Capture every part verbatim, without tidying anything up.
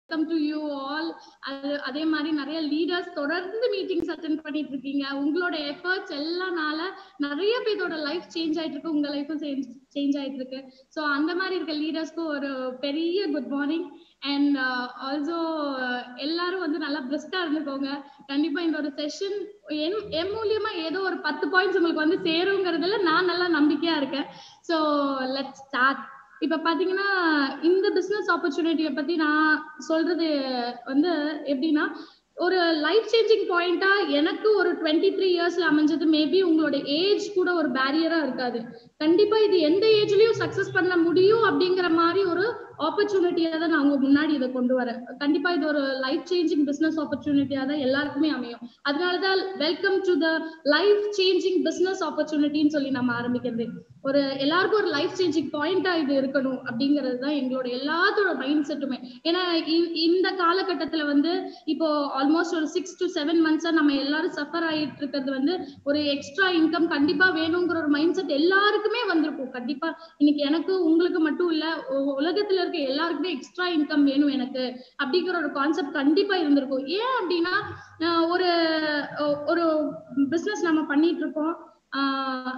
Welcome to you all. அதே மாதிரி நிறைய லீடர்ஸ் தொடர்ந்து மீட்டிங்ஸ் அட்டென்ட் பண்ணிட்டு இருக்கீங்க. உங்களோட எஃபர்ட்ஸ் எல்லானால நிறைய பேரோட லைஃப் சேஞ்ச் ஆயிட்டு இருக்கு, உங்க லைஃபும் சேஞ்ச் ஆயிட்டு இருக்கு. ஸோ அந்த மாதிரி இருக்க லீடர்ஸ்க்கு ஒரு பெரிய குட் மார்னிங். அண்ட் ஆல்சோ எல்லாரும் வந்து நல்லா பிரிஸ்கா இருந்துக்கோங்க. கண்டிப்பா இந்த ஒரு செஷன் என் என் மூலியமா ஏதோ ஒரு பத்து பாயிண்ட்ஸ் உங்களுக்கு வந்து சேருங்கிறதுல நான் நல்லா நம்பிக்கையா இருக்கேன். So let's start. இப்ப பாத்தீங்கன்னா இந்த பிசினஸ் ஆப்பர்ச்சுனிட்டியை பத்தி நான் சொல்றது வந்து எப்படின்னா, ஒரு லைஃப் சேஞ்சிங் பாயிண்டா எனக்கு ஒரு டுவெண்ட்டி த்ரீ இயர்ஸ்ல அமைஞ்சது. மேபி உங்களோட ஏஜ் கூட ஒரு பேரியரா இருக்காது. கண்டிப்பா இது எந்த ஏஜ்லயும் சக்சஸ் பண்ண முடியும் அப்படிங்கிற மாதிரி ஒரு ஆப்பர்ச்சுனிட்டியா தான் நான் உங்க முன்னாடி இதை கொண்டு வரேன். கண்டிப்பா இது ஒரு லைஃப் சேஞ்சிங் பிசினஸ் ஆப்பர்ச்சுனிட்டியா தான் எல்லாருக்குமே அமையும். அதனாலதான் welcome to the life changing business ஆப்பர்ச்சுனிட்டின்னு சொல்லி நம்ம ஆரம்பிக்கிறது. ஒரு எல்லாருக்கும் ஒரு லைஃப் சேஞ்சிங் பாயிண்டா இது இருக்கணும் அப்படிங்கிறது தான் எங்களோட எல்லாத்தோட மைண்ட் செட்டுமே. ஏன்னா இந்த காலகட்டத்துல வந்து இப்போ ஆல்மோஸ்ட் ஒரு சிக்ஸ் டு செவன் மந்த்ஸா நம்ம எல்லாரும் சஃபர் ஆயிட்டு இருக்கிறது வந்து ஒரு எக்ஸ்ட்ரா இன்கம் கண்டிப்பா வேணுங்கிற ஒரு மைண்ட் செட் எல்லாருக்குமே வந்திருக்கும். கண்டிப்பா இன்னைக்கு எனக்கு உங்களுக்கு மட்டும் இல்ல, உலகத்துல இருக்க எல்லாருக்குமே எக்ஸ்ட்ரா இன்கம் வேணும் எனக்கு அப்படிங்கிற ஒரு கான்செப்ட் கண்டிப்பா இருந்திருக்கும். ஏன் அப்படின்னா ஒரு ஒரு பிசினஸ் நம்ம பண்ணிட்டு இருக்கோம். ஆஹ்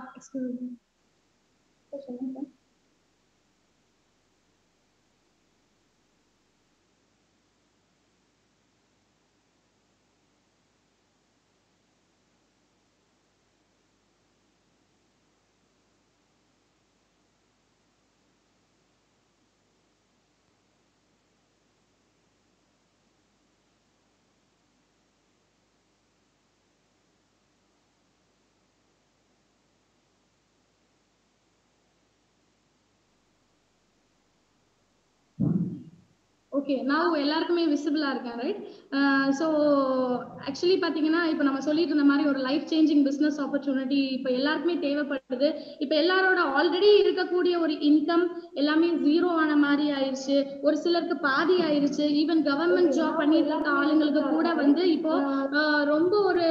ஓகே, நான் எல்லாருக்குமே விசிபிளா இருக்கேன், ரைட்? ஸோ ஆக்சுவலி பார்த்தீங்கன்னா இப்போ நம்ம சொல்லிட்டு இருந்த மாதிரி ஒரு லைஃப் சேஞ்சிங் பிஸ்னஸ் ஆப்பர்ச்சுனிட்டி இப்போ எல்லாருக்குமே தேவைப்படுது. இப்போ எல்லாரோட ஆல்ரெடி இருக்கக்கூடிய ஒரு இன்கம் எல்லாமே ஜீரோ ஆன மாதிரி ஆயிடுச்சு. ஒரு சிலருக்கு பாதி ஆயிடுச்சு. ஈவன் கவர்மெண்ட் ஜாப் பண்ணிட்டு இருக்க ஆளுங்களுக்கு கூட வந்து இப்போ ரொம்ப ஒரு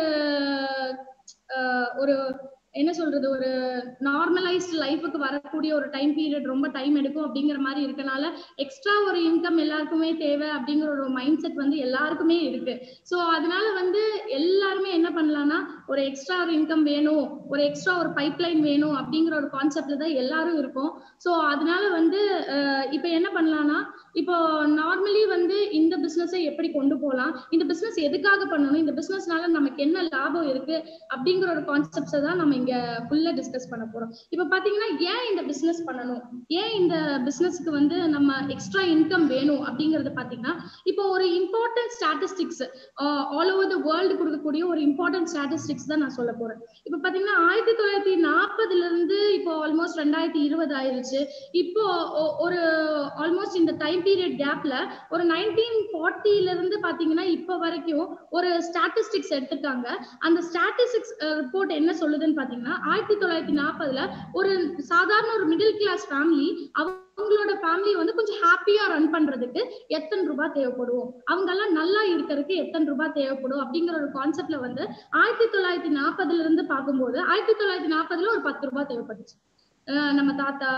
ஒரு என்ன சொல்றது, ஒரு நார்மலைஸ்ட் லைஃபுக்கு வரக்கூடிய ஒரு டைம் பீரியட் ரொம்ப டைம் எடுக்கும் அப்படிங்கிற மாதிரி இருக்கனால எக்ஸ்ட்ரா ஒரு இன்கம் எல்லாருக்குமே தேவை அப்படிங்கிற ஒரு மைண்ட் செட் வந்து எல்லாருக்குமே இருக்கு. ஸோ அதனால வந்து எல்லாருமே என்ன பண்ணலாம்னா ஒரு எக்ஸ்ட்ரா ஒரு இன்கம் வேணும், ஒரு எக்ஸ்ட்ரா ஒரு பைப் லைன் வேணும் அப்படிங்கிற ஒரு கான்செப்ட்ல தான் எல்லாரும் இருக்கும். ஸோ அதனால வந்து இப்போ என்ன பண்ணலாம்னா, இப்போ நார்மலி வந்து இந்த பிசினஸை எப்படி கொண்டு போகலாம், இந்த பிசினஸ் எதுக்காக பண்ணணும், இந்த பிசினஸ்னால நமக்கு என்ன லாபம் இருக்கு அப்படிங்கிற ஒரு கான்செப்ட்ஸை தான் நம்ம இங்க ஃபுல்லா டிஸ்கஸ் பண்ண போறோம். இப்போ பாத்தீங்கன்னா ஏன் இந்த பிசினஸ் பண்ணணும், ஏன் இந்த பிசினஸ்க்கு வந்து நம்ம எக்ஸ்ட்ரா இன்கம் வேணும் அப்படிங்கறது பாத்தீங்கன்னா, இப்போ ஒரு important statistics all over the world கொடுக்கக்கூடிய ஒரு இம்பார்ட்டன்ட் ஸ்டாட்டிஸ்டிக்ஸ் தான் நான் சொல்ல போறேன். இப்போ பாத்தீங்கன்னா ஆயிரத்தி தொள்ளாயிரத்தி நாற்பதுல இருந்து இப்போ ஆல்மோஸ்ட் ரெண்டாயிரத்தி இருபது ஆயிருச்சு. இப்போ ஒரு ஆல்மோஸ்ட் இந்த டைம் பீரியட் கேப்ல ஒரு நைன்டீன் ஃபார்ட்டில இருந்து பாத்தீங்கன்னா இப்போ வரைக்கும் ஒரு ஸ்டாட்டிஸ்டிக்ஸ் எடுத்துட்டாங்க. அந்த ஸ்டாட்டிஸ்டிக்ஸ் ரிப்போர்ட் என்ன சொல்லுதுன்னு பாத்தீங்கன்னா, ஆயிரத்தி தொள்ளாயிரத்தி நாற்பதுல ஒரு சாதாரண ஒரு மிடில் கிளாஸ் ஃபேமிலி அவங்களோட ஃபேமிலி வந்து கொஞ்சம் ஹாப்பியா ரன் பண்றதுக்கு எத்தனை ரூபாய் தேவைப்படும், அவங்க எல்லாம் நல்லா இருக்கிறதுக்கு எத்தனை ரூபாய் தேவைப்படும் அப்படிங்கிற ஒரு கான்செப்ட்ல வந்து ஆயிரத்தி தொள்ளாயிரத்தி நாற்பதுல இருந்து பார்க்கும்போது ஆயிரத்தி தொள்ளாயிரத்தி நாற்பதுல ஒரு பத்து ரூபாய் தேவைப்பட்டுச்சு. நம்ம தாத்தா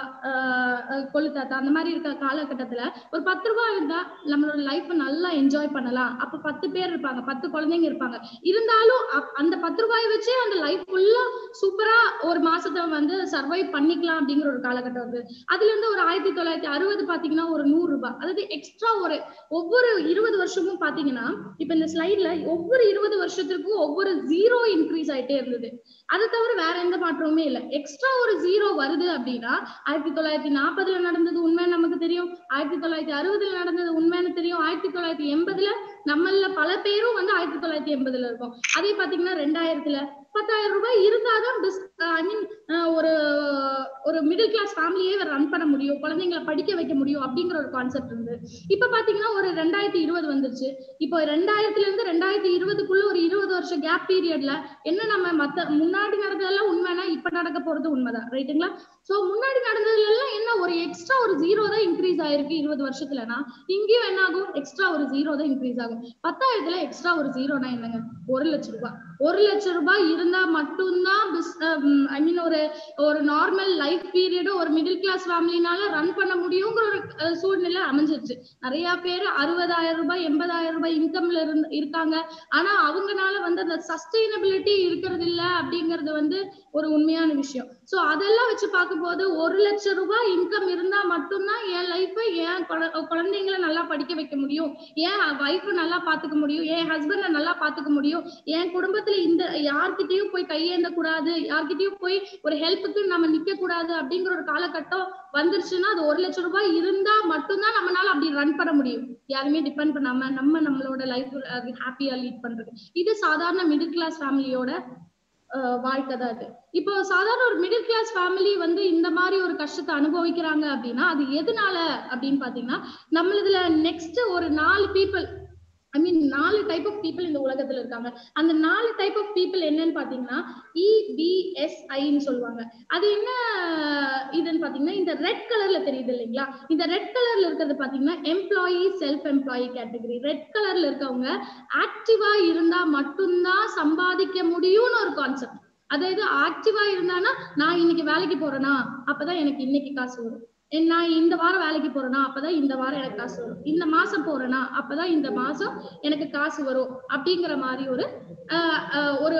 கொள்ளு தாத்தா அந்த மாதிரி இருக்க காலகட்டத்துல ஒரு பத்து ரூபாய் இருந்தா நம்மளோட லைஃப் நல்லா என்ஜாய் பண்ணலாம். அப்ப பத்து பேர் இருப்பாங்க, பத்து குழந்தைங்க இருப்பாங்க. இருந்தாலும் அந்த பத்து ரூபாய் வச்சு அந்த லைஃப் ஃபுல்லா சூப்பரா ஒரு மாசத்தை வந்து சர்வைவ் பண்ணிக்கலாம் அப்படிங்கிற ஒரு காலகட்டம் வந்து அதுல இருந்து ஒரு ஆயிரத்தி தொள்ளாயிரத்தி அறுபது பாத்தீங்கன்னா ஒரு நூறு ரூபாய், அதாவது எக்ஸ்ட்ரா ஒரு ஒவ்வொரு இருபது வருஷமும் பாத்தீங்கன்னா இப்ப இந்த ஸ்லைட்ல ஒவ்வொரு இருபது வருஷத்துக்கும் ஒவ்வொரு ஜீரோ இன்க்ரீஸ் ஆயிட்டே இருந்தது. அதை தவிர வேற எந்த மாற்றமுமே இல்லை. எக்ஸ்ட்ரா ஒரு ஜீரோ வருது அப்படின்னா ஆயிரத்தி தொள்ளாயிரத்தி நாற்பதுல நடந்தது உண்மை நமக்கு தெரியும், ஆயிரத்தி தொள்ளாயிரத்தி அறுபதுல நடந்தது உண்மைன்னு தெரியும், ஆயிரத்தி தொள்ளாயிரத்தி எண்பதுல நம்மள பல பேரும் வந்து ஆயிரத்தி தொள்ளாயிரத்தி எண்பதுல இருக்கும். அதே பாத்தீங்கன்னா ரெண்டாயிரத்துல பத்தாயிரம் ரூபாய் இருந்தாதான் ஐ மீன் ஒரு ஒரு மிடில் கிளாஸ் ஃபேமிலியே ரன் பண்ண முடியும், குழந்தைங்களை படிக்க வைக்க முடியும் அப்படிங்கிற ஒரு கான்செப்ட் இருந்து இப்ப பாத்தீங்கன்னா ஒரு ரெண்டாயிரத்தி இருபது வந்துருச்சு. இப்போ ரெண்டாயிரத்துல இருந்து ரெண்டாயிரத்தி இருபதுக்குள்ள ஒரு இருபது வருஷம் கேப் பீரியட்ல என்ன நம்ம மத்த முன்னாடி நடந்ததெல்லாம் உண்மைனா இப்ப நடக்க போறது உண்மைதான், ரைட்டுங்களா? சோ முன்னாடி நடந்ததுல எல்லாம் என்ன ஒரு எக்ஸ்ட்ரா ஒரு ஜீரோ தான் இன்க்ரீஸ் ஆயிருக்கு இருபது வருஷத்துலனா, இங்கேயும் என்ன ஆகும், எக்ஸ்ட்ரா ஒரு ஜீரோ தான் இன்க்ரீஸ் ஆகும். பத்தாயிரத்துல எக்ஸ்ட்ரா ஒரு ஜீரோனா என்னங்க, ஒரு லட்சம் ரூபாய். ஒரு லட்சம் ரூபாய் இருந்தா மட்டும்தான் ஐ மீன் ஒரு ஒரு நார்மல் லைஃப் பீரியட் ஒரு மிடில் கிளாஸ் ஃபேமிலினால ரன் பண்ண முடியுங்கிற ஒரு சூழ்நிலை அமைஞ்சிருச்சு. நிறைய பேர் அறுபதாயிரம் ரூபாய் எண்பதாயிரம் ரூபாய் இன்கம்ல இருந்து இருக்காங்க. ஆனா அவங்கனால வந்து அந்த சஸ்டைனபிலிட்டி இருக்கிறது இல்ல அப்படிங்கிறது வந்து ஒரு உண்மையான விஷயம். சோ அதெல்லாம் வச்சு பார்க்கும்போது ஒரு லட்சம் ரூபாய் இன்கம் இருந்தா மட்டும்தான் என் லைஃப் என் குழந்தைங்களை நல்லா படிக்க வைக்க முடியும், என் வைஃப் நல்லா பாத்துக்க முடியும், என் ஹஸ்பண்ட நல்லா பாத்துக்க முடியும், என் குடும்பத்துல இந்த யார்கிட்டயும் போய் கையேந்த கூடாது, யார்கிட்டயும் போய் ஒரு ஹெல்ப்புக்கு நம்ம நிக்க கூடாது அப்படிங்கிற ஒரு காலகட்டம் வந்துருச்சுன்னா அது ஒரு லட்சம் ரூபாய் இருந்தா மட்டும்தான் நம்மளால அப்படி ரன் பண்ண முடியும். யாருமே டிபெண்ட் பண்ணாம நம்ம நம்மளோட லைஃப் ஹாப்பியா லீட் பண்றது. இது சாதாரண மிடில் கிளாஸ் ஃபேமிலியோட வாழ்க்கை தான் இது. இப்போ சாதாரண ஒரு மிடில் கிளாஸ் ஃபேமிலி வந்து இந்த மாதிரி ஒரு கஷ்டத்தை அனுபவிக்கிறாங்க அப்படின்னா அது எதனால அப்படின்னு பாத்தீங்கன்னா, நம்மளதுல நெக்ஸ்ட் ஒரு நாலு பீப்புள் ஐ மீன் நாலு டைப் ஆஃப் பீப்புள் இந்த உலகத்துல இருக்காங்க. அந்த நாலு டைப் ஆஃப் பீப்புள் என்னன்னு பாத்தீங்கன்னா இ பி எஸ் ஐன்னு சொல்லுவாங்க. அது என்ன இதுன்னு பாத்தீங்கன்னா இந்த ரெட் கலர்ல தெரியுது இல்லைங்களா, இந்த ரெட் கலர்ல இருக்கிறது பாத்தீங்கன்னா employee self employee category. Red கலர்ல இருக்கவங்க ஆக்டிவா இருந்தா மட்டும்தான் சம்பாதிக்க முடியும்னு ஒரு கான்செப்ட். அதாவது ஆக்டிவா இருந்தானா நான் இன்னைக்கு வேலைக்கு போறேனா அப்பதான் எனக்கு இன்னைக்கு காசு வரும், நான் இந்த வாரம் வேலைக்கு போறேனா அப்பதான் இந்த வாரம் எனக்கு காசு வரும், இந்த மாசம் போறேனா அப்பதான் இந்த மாசம் எனக்கு காசு வரும் அப்படிங்கிற மாதிரி ஒரு ஆஹ் ஒரு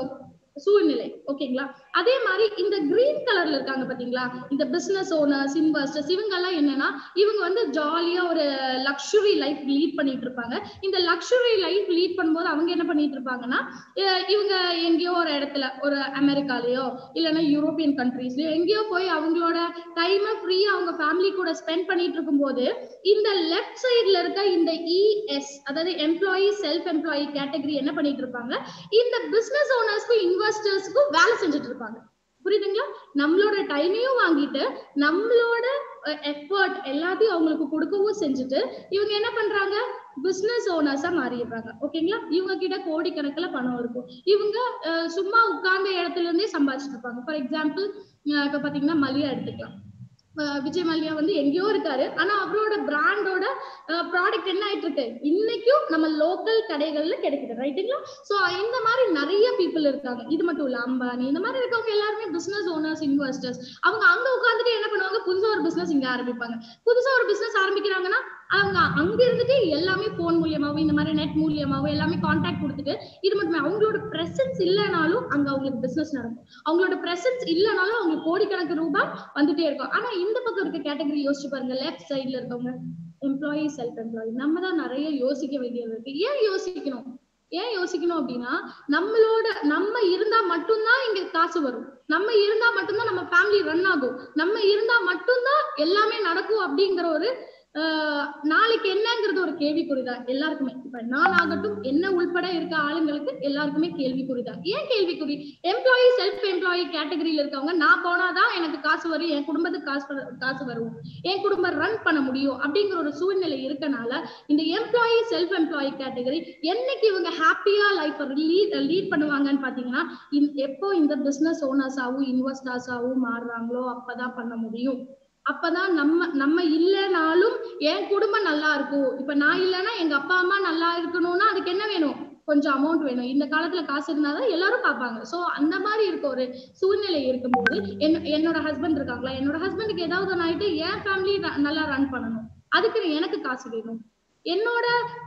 சூழ்நிலை. ஓகேங்களா? அதே மாதிரி இந்த கிரீன் கலர்ல இருக்காங்க பாத்தீங்களா, இந்த பிசினஸ் ஓனர்ஸ் இன்வெஸ்டர்ஸ் இவங்க எல்லாம் என்னன்னா இவங்க வந்து ஜாலியா ஒரு லக்ஸுரி லைஃப் லீட் பண்ணிட்டு இருப்பாங்க. இந்த லக்ஸுரி லைஃப் லீட் பண்ணும்போது அவங்க என்ன பண்ணிட்டு இருப்பாங்கன்னா இவங்க எங்கேயோ ஒரு இடத்துல ஒரு அமெரிக்காலயோ இல்லைன்னா யூரோப்பியன் கண்ட்ரீஸ்லயோ எங்கேயோ போய் அவங்களோட டைமை ஃப்ரீயா அவங்க ஃபேமிலி கூட ஸ்பெண்ட் பண்ணிட்டு இருக்கும் போது இந்த லெஃப்ட் சைட்ல இருக்க இந்த இஎஸ் அதாவது எம்ப்ளாயி செல்ஃப் எம்ப்ளாயி கேட்டகரி என்ன பண்ணிட்டு இருப்பாங்க, இந்த பிசினஸ் ஓனர்ஸ்க்கும் இன்வெஸ்டர்ஸ்க்கும் வேலை செஞ்சுட்டு இருப்பாங்க. புரியுதுங்களா? நம்மளோட டைமையும் வாங்கிட்டு நம்மளோட எஃபர்ட் எல்லாத்தையும் அவங்களுக்கு கொடுக்கவும் செஞ்சுட்டு இவங்க என்ன பண்றாங்க, பிசினஸ் ஓனர்ஸா மாறிடுறாங்க. ஓகேங்களா? இவங்க கிட்ட கோடிக்கணக்கில் பணம் இருக்கும். இவங்க சும்மா உட்கார்ந்த இடத்துல இருந்தே சம்பாதிச்சுட்டு இருப்பாங்க. ஃபார் எக்ஸாம்பிள் இப்ப பாத்தீங்கன்னா மல்லியா எடுத்துக்கலாம். விஜய் மல்லியா வந்து எங்கேயோ இருக்காரு, ஆனா அவரோட பிராண்டோட ப்ராடக்ட் என்ன ஆயிட்டு இருக்கு இன்னைக்கும் நம்ம லோக்கல் கடைகள்ல கிடைக்குது. ரைட்டுங்களா? சோ இந்த மாதிரி நிறைய பீப்புள் இருக்காங்க. இது மட்டும் இல்ல அம்பானி இந்த மாதிரி இருக்கவங்க எல்லாருமே பிசினஸ் ஓனர்ஸ் இன்வெஸ்டர்ஸ். அவங்க அங்க உட்காந்துட்டு என்ன பண்ணுவாங்க, புதுசா ஒரு பிசினஸ் இங்க ஆரம்பிப்பாங்க. புதுசா ஒரு பிசினஸ் ஆரம்பிக்கிறாங்கன்னா அவங்க அங்க இருந்துட்டு எல்லாமே போன் மூலியமாவும் இந்த மாதிரி நெட் மூலியமாவும் எல்லாமே கான்டாக்ட் கொடுத்துட்டு இது மட்டுமே அவங்களோட பிரசன்ஸ் இல்லைனாலும் அங்க அவங்களுக்கு பிசினஸ் நடக்கும். அவங்களோட பிரசன்ஸ் இல்லைனாலும் அவங்களுக்கு கோடிக்கணக்கு ரூபாய் வந்துட்டே இருக்கும். ஆனா இந்த பக்கம் இருக்க கேட்டகரி யோசிச்சு பாருங்க, லெஃப்ட் சைட்ல இருக்கவங்க எம்ப்ளாயி செல்ஃப் எம்ப்ளாயி. நம்ம தான் நிறைய யோசிக்க வேண்டியது இருக்கு. ஏன் யோசிக்கணும் ஏன் யோசிக்கணும் அப்படின்னா நம்மளோட நம்ம இருந்தா மட்டும்தான் இங்க காசு வரும், நம்ம இருந்தா மட்டும்தான் நம்ம ஃபேமிலி ரன் ஆகும், நம்ம இருந்தா மட்டும்தான் எல்லாமே நடக்கும் அப்படிங்கிற ஒரு ஆஹ் நாளைக்கு என்னங்கிறது ஒரு கேள்விக்குறிதான் எல்லாருக்குமே. இப்ப நான் ஆகட்டும் என்ன உள்பட இருக்க ஆளுங்களுக்கு எல்லாருக்குமே கேள்விக்குறிதான். ஏன் கேள்விக்குறி? எம்ப்ளாயி செல்ஃப் எம்ப்ளாயி கேட்டகரியில இருக்கவங்க நான் போனாதான் எனக்கு காசு வரும், என் குடும்பத்துக்கு காசு காசு வரும், என் குடும்பம் ரன் பண்ண முடியும் அப்படிங்கிற ஒரு சூழ்நிலை இருக்கனால இந்த எம்ப்ளாயி செல்ஃப் எம்ப்ளாயி கேட்டகரி என்னைக்கு இவங்க ஹாப்பியா லைஃப் லீட் லீட் பண்ணுவாங்கன்னு பாத்தீங்கன்னா எப்போ இந்த பிசினஸ் ஓனர்ஸ் ஆகும் இன்வெஸ்டர்ஸ் ஆகும் மாறுறாங்களோ அப்பதான் பண்ண முடியும். அப்பதான் நம்ம நம்ம இல்லைனாலும் என் குடும்பம் நல்லா இருக்கும். இப்ப நான் இல்லைன்னா எங்க அப்பா அம்மா நல்லா இருக்கணும்னா அதுக்கு என்ன வேணும், கொஞ்சம் அமௌண்ட் வேணும். இந்த காலத்துல காசு இருந்தாதான் எல்லாரும் பார்ப்பாங்க. சோ அந்த மாதிரி இருக்க ஒரு சூழ்நிலை இருக்கும்போது என்னோட ஹஸ்பண்ட் இருக்காங்களா, என்னோட ஹஸ்பண்டுக்கு ஏதாவது ஒன்று ஆயிட்டு என் ஃபேமிலி நல்லா ரன் பண்ணணும், அதுக்கு எனக்கு காசு வேணும். என்னோட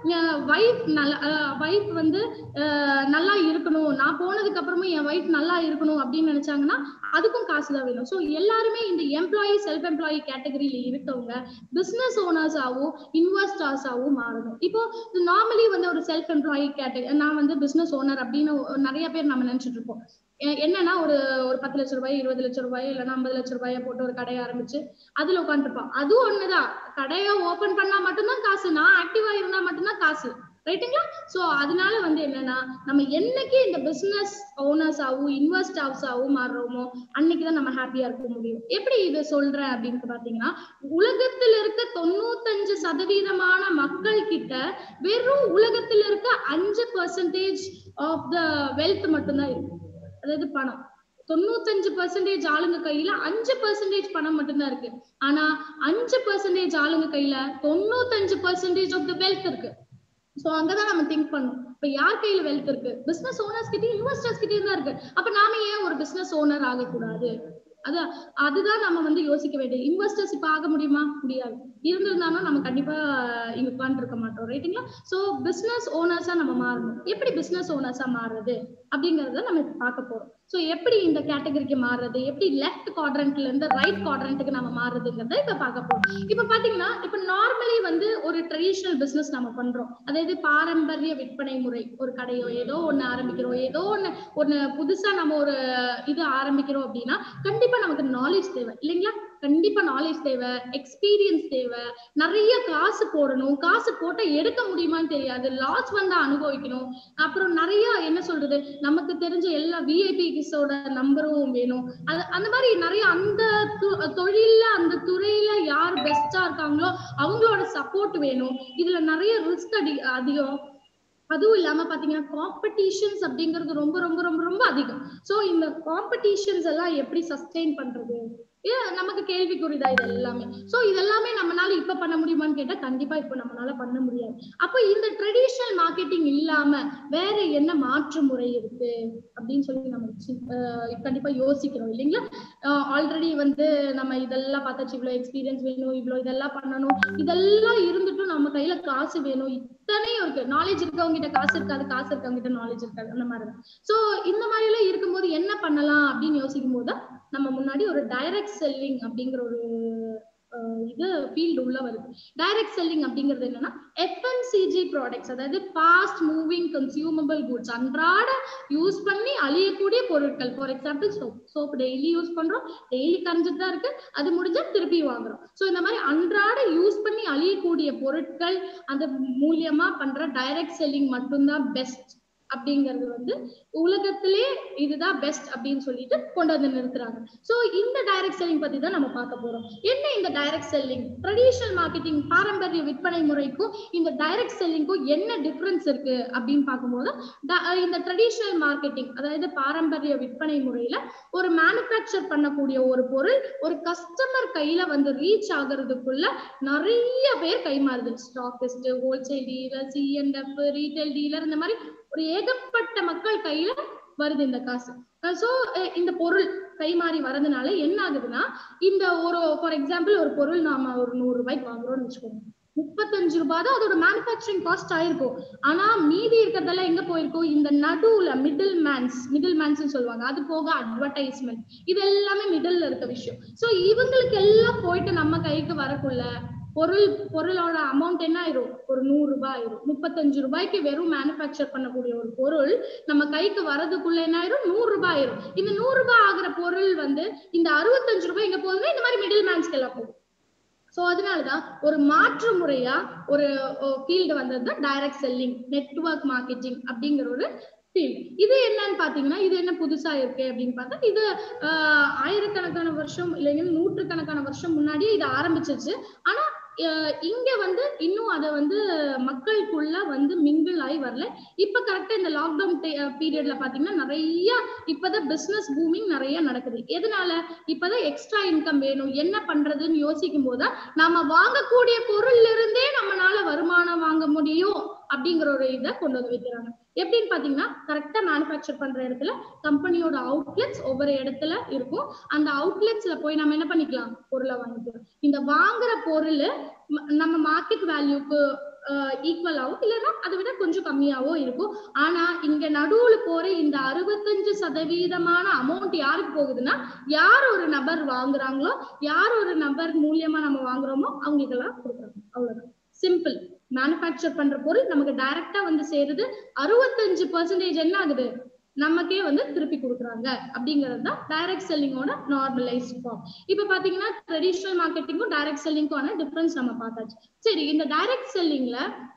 வைஃப் நல்ல வைஃப் வந்து நல்லா இருக்கணும், நான் போனதுக்கு அப்புறமும் என் வைஃப் நல்லா இருக்கணும் அப்படின்னு நினைச்சாங்கன்னா அதுக்கும் காசுதான் வேணும். ஸோ எல்லாருமே இந்த எம்ப்ளாயி செல்ஃப் எம்ப்ளாயி கேட்டகரியில இருக்கவங்க பிசினஸ் ஓனர்ஸ் ஆகவும் இன்வெஸ்டர்ஸ் ஆகவும் மாறணும். இப்போ நார்மலி வந்து ஒரு செல்ஃப் எம்ப்ளாயி கேட்டகரி நான் வந்து பிசினஸ் ஓனர் அப்படின்னு நிறைய பேர் நம்ம நினைச்சிட்டு இருப்போம். என்னன்னா ஒரு ஒரு பத்து லட்சம் ரூபாய் இருபது லட்சம் ரூபாய் இல்லைன்னா ஐம்பது லட்சம் ரூபாயை போட்டு ஒரு கடையை ஆரம்பிச்சு அதுல உட்காந்துருப்பான். அதுவும் ஒண்ணுதான், கடையை ஓபன் பண்ணா மட்டும்தான் காசு, நான் ஆக்டிவா இருந்தா மட்டும்தான் காசு. ரைட்டுங்களா? சோ அதனால வந்து என்னன்னா நம்ம என்னைக்கு இந்த பிசினஸ் ஓனர்ஸ் ஆகும் இன்வெஸ்டர்ஸ் ஆகும் மாறுறோமோ அன்னைக்குதான் நம்ம ஹாப்பியா இருக்க முடியும். எப்படி இது சொல்றேன் அப்படின்னு பாத்தீங்கன்னா உலகத்துல இருக்க தொண்ணூத்தஞ்சு சதவீதமான மக்கள் கிட்ட வெறும் உலகத்துல இருக்க அஞ்சு பர்சன்டேஜ் ஆஃப் த வெல்த் மட்டும்தான் இருக்கு. அதாவது பணம் தொண்ணூத்தஞ்சு பர்சன்டேஜ் ஆளுங்க கையில அஞ்சு பர்சன்டேஜ் பணம் மட்டும்தான் இருக்கு. ஆனா அஞ்சு பர்சன்டேஜ் ஆளுங்க கையில தொண்ணூத்தஞ்சு பர்சன்டேஜ் ஆஃப் த வெல்த் இருக்கு. சோ அங்கதான் நம்ம திங்க் பண்ணணும். இப்ப யார் கையில வெல்த் இருக்கு? பிசினஸ் ஓனர்ஸ் கிட்டயும் இன்வெஸ்டர்ஸ் கிட்டயும் தான் இருக்கு. அப்ப நாம ஏன் ஒரு பிசினஸ் ஓனர் ஆகக்கூடாது? அதான் அதுதான் நம்ம வந்து யோசிக்க வேண்டியது. இன்வெஸ்டர்ஸ் இப்ப ஆக முடியுமா? முடியாது. இருந்திருந்தாலும் நம்ம கண்டிப்பா இங்க உட்கார்ந்து இருக்க மாட்டோம், ரைட்டுங்களா? சோ பிசினஸ் ஓனர்ஸா நம்ம மாறணும். எப்படி பிசினஸ் ஓனர்ஸா மாறுறது அப்படிங்கறத நம்ம பார்க்க போறோம். சோ எப்படி இந்த கேட்டகரிக்கு மாறுறது, எப்படி லெஃப்ட் குவாட்ரண்ட்ல இருந்து ரைட் குவாட்ரண்ட்டுக்கு நம்ம மாறுறதுங்கிறத இப்ப பார்க்க போறோம். இப்ப பாத்தீங்கன்னா இப்ப நார்மலி வந்து ஒரு ட்ரெடிஷனல் பிசினஸ் நம்ம பண்றோம், அதாவது பாரம்பரிய விற்பனை முறை. ஒரு கடையோ ஏதோ ஒண்ணு ஆரம்பிக்கிறோம், ஏதோ ஒண்ணு ஒண்ணு புதுசா நம்ம ஒரு இது ஆரம்பிக்கிறோம் அப்படின்னா கண்டிப்பா நமக்கு நாலேஜ் தேவை இல்லைங்களா? கண்டிப்பா நாலேஜ் தேவை, எக்ஸ்பீரியன்ஸ் தேவை, நிறைய காசு போடணும். காசு போட்டா எடுக்க முடியுமான்னு தெரியாது, லாஸ் வந்தா அனுபவிக்கணும். அப்புறம் நிறைய என்ன சொல்றது, நமக்கு தெரிஞ்ச எல்லா விஐபிஸோட நம்பரும் வேணும். அது அந்த மாதிரி நிறைய அந்த தொழில அந்த துறையில யார் பெஸ்டா இருக்காங்களோ அவங்களோட சப்போர்ட் வேணும். இதுல நிறைய ரிஸ்க் அடி அதிகம். அதுவும் இல்லாம பாத்தீங்கன்னா காம்படிஷன்ஸ் அப்படிங்கிறது ரொம்ப ரொம்ப ரொம்ப ரொம்ப அதிகம். சோ இந்த காம்படிஷன்ஸ் எல்லாம் எப்படி சஸ்டெயின் பண்றது, நமக்கு கேள்விக்குறிதான் இது எல்லாமே. சோ இதெல்லாமே நம்மளால இப்ப பண்ண முடியுமான்னு கேட்டா கண்டிப்பா இப்ப நம்மளால பண்ண முடியாது. அப்ப இந்த ட்ரெடிஷனல் மார்க்கெட்டிங் இல்லாம வேற என்ன மாற்று முறை இருக்கு அப்படின்னு சொல்லி நம்ம கண்டிப்பா யோசிக்கிறோம் இல்லைங்களா? ஆல்ரெடி வந்து நம்ம இதெல்லாம் பார்த்தாச்சு, இவ்வளவு எக்ஸ்பீரியன்ஸ் வேணும், இவ்வளவு இதெல்லாம் பண்ணணும், இதெல்லாம் இருந்துட்டும் நம்ம கையில காசு வேணும். இத்தனையும் இருக்கு. நாலேஜ் இருக்கவங்க கிட்ட காசு இருக்காது, காசு இருக்கவங்க கிட்ட நாலேஜ் இருக்காது, அந்த மாதிரிதான். சோ இந்த மாதிரி எல்லாம் இருக்கும்போது என்ன பண்ணலாம் அப்படின்னு யோசிக்கும் போது நம்ம முன்னாடி ஒரு டைரக்ட் செல்லிங் அப்படிங்கிற ஒரு இது ஃபீல்டு உள்ள வருது. டைரக்ட் செல்லிங் அப்படிங்கிறது என்னன்னா எஃப்எம்சிஜி ப்ராடக்ட்ஸ், அதாவது ஃபாஸ்ட் மூவிங் கன்சியூமபிள் குட்ஸ், அன்றாட யூஸ் பண்ணி அழியக்கூடிய பொருட்கள். For example soap. Soap daily use பண்றோம், டெய்லி கரைஞ்சிட்டு தான் இருக்கு, அது முடிஞ்சா திருப்பி வாங்குறோம். சோ இந்த மாதிரி அன்றாட யூஸ் பண்ணி அழியக்கூடிய பொருட்கள் அது மூலியமா பண்ற டைரக்ட் செல்லிங் மட்டும்தான் பெஸ்ட் அப்படிங்கிறது வந்து உலகத்திலே இதுதான் பெஸ்ட் அப்படின்னு சொல்லிட்டு கொண்டு வந்து நிறுத்துறாங்க. சோ இந்த டைரக்ட் செல்லிங் பத்தி தான் நம்ம பார்க்க போறோம். என்ன இந்த டைரக்ட் செல்லிங், ட்ரெடிஷனல் மார்க்கெட்டிங் பாரம்பரிய விற்பனை முறைக்கும் இந்த டைரக்ட் செல்லிங்க்கும் என்ன டிஃபரன்ஸ் இருக்கு அப்படின்னு பார்க்கும்போது, இந்த ட்ரெடிஷனல் மார்க்கெட்டிங் அதாவது பாரம்பரிய விற்பனை முறையில ஒரு மேனுஃபேக்சர் பண்ணக்கூடிய ஒரு பொருள் ஒரு கஸ்டமர் கையில வந்து ரீச் ஆகுறதுக்குள்ள நிறைய பேர் கைமாறுது. Stockist, wholesale dealer, CNF, retail dealer, இந்த மாதிரி ஒரு ஏகப்பட்ட மக்கள் கையில வருது இந்த காசு. சோ இந்த பொருள் கைமாறி வரதுனால என்ன ஆகுதுன்னா, இந்த ஒரு ஃபார் எக்ஸாம்பிள் ஒரு பொருள் நாம ஒரு நூறு ரூபாய்க்கு வாங்குறோம்னு வச்சுக்கோங்க, முப்பத்தஞ்சு ரூபாய் தான் அதோட மேனுஃபேக்சரிங் காஸ்ட் ஆயிருக்கும். ஆனா மீதி இருக்கிறதெல்லாம் எங்க போயிருக்கும், இந்த நடுவுல மிடில் மேன்ஸ் மிடில் மேன்ஸ் சொல்லுவாங்க, அது போக அட்வர்டைஸ்மெண்ட், இது எல்லாமே மிடில் இருக்க விஷயம். சோ இவங்களுக்கு எல்லாம் போயிட்டு நம்ம கைக்கு வரக்குள்ள பொருள் பொருளோட அமௌண்ட் என்ன ஆயிரும், ஒரு நூறு ரூபாய் ஆயிரும். முப்பத்தஞ்சு ரூபாய்க்கு வெறும் மேனுஃபேக்சர் பண்ணக்கூடிய ஒரு பொருள் நம்ம கைக்கு வரதுக்குள்ள என்ன ஆயிரும், நூறு ரூபாய் ஆயிரும். இந்த நூறு ரூபாய் ஆகுற பொருள் வந்து இந்த அறுபத்தஞ்சு ரூபாய் எங்க போகுதுன்னா இந்த மாதிரி மிடில் மேன்ஸ்க்கு எல்லாம் போகும். சோ அதனாலதான் ஒரு மாற்று முறையா ஒரு ஃபீல்டு வந்ததுதான் டைரக்ட் செல்லிங், நெட்வொர்க் மார்க்கெட்டிங் அப்படிங்கிற ஒரு ஃபீல்டு. இது என்னன்னு பாத்தீங்கன்னா, இது என்ன புதுசா இருக்கு அப்படின்னு பார்த்தா, இது ஆஹ் ஆயிரக்கணக்கான வருஷம் இல்லைன்னா நூற்றுக்கணக்கான வருஷம் முன்னாடியே இது ஆரம்பிச்சிருச்சு. ஆனா இங்க வந்து இன்னும் அதை வந்து மக்களுக்குள்ள வந்து மிங்கிள் ஆகி வரல. இப்ப கரெக்டா இந்த லாக்டவுன் பீரியட்ல பாத்தீங்கன்னா நிறைய இப்பதான் பிசினஸ் பூமிங் நிறைய நடக்குது. எதனால, இப்பதான் எக்ஸ்ட்ரா இன்கம் வேணும், என்ன பண்றதுன்னு யோசிக்கும் போதுதான் நாம வாங்கக்கூடிய பொருள்ல இருந்தே நம்மளால வருமானம் வாங்க முடியும் அப்படிங்கிற ஒரு இதை கொண்டு வந்து வைக்கிறாங்க. எப்படின்னு பாத்தீங்கன்னா, கரெக்டா மேனுஃபேக்சர் பண்ற இடத்துல கம்பெனியோட அவுட்லெட்ஸ் ஒவ்வொரு இடத்துல இருக்கும். அந்த அவுட்லெட்ஸ்ல போய் நம்ம என்ன பண்ணிக்கலாம், பொருளை வாங்கிக்கலாம். இந்த வாங்குற பொருள் நம்ம மார்க்கெட் வேல்யூக்கு ஈக்குவலாவோ இல்லைன்னா அதை விட கொஞ்சம் கம்மியாவோ இருக்கும். ஆனா இங்க நடுவுல போற இந்த அறுபத்தஞ்சு சதவீதமான அமௌண்ட் யாருக்கு போகுதுன்னா, யார் ஒரு நபர் வாங்குறாங்களோ, யார் ஒரு நபர் மூலியமா நம்ம வாங்குறோமோ அவங்களுக்கு எல்லாம் கொடுக்குறாங்க. அவ்வளவுதான், சிம்பிள். மேனுஃபேக்சர் பண்ற பொருள் நமக்கு டைரக்டா வந்து சேருது, அறுபத்தஞ்சு பர்சன்டேஜ் என்ன ஆகுது, நமக்கே வந்து திருப்பி கொடுக்குறாங்க. அப்படிங்கிறது தான் டைரக்ட் செல்லிங்கோட நார்மலைஸ்ட் ஃபார்ம். இப்ப பாத்தீங்கன்னா ட்ரெடிஷனல் மார்க்கெட்டிங்கும் டைரக்ட் செல்லிங்கான டிஃபரன்ஸ் நம்ம பார்த்தாச்சு. சரி, இந்த டைரக்ட் செல்லிங்ல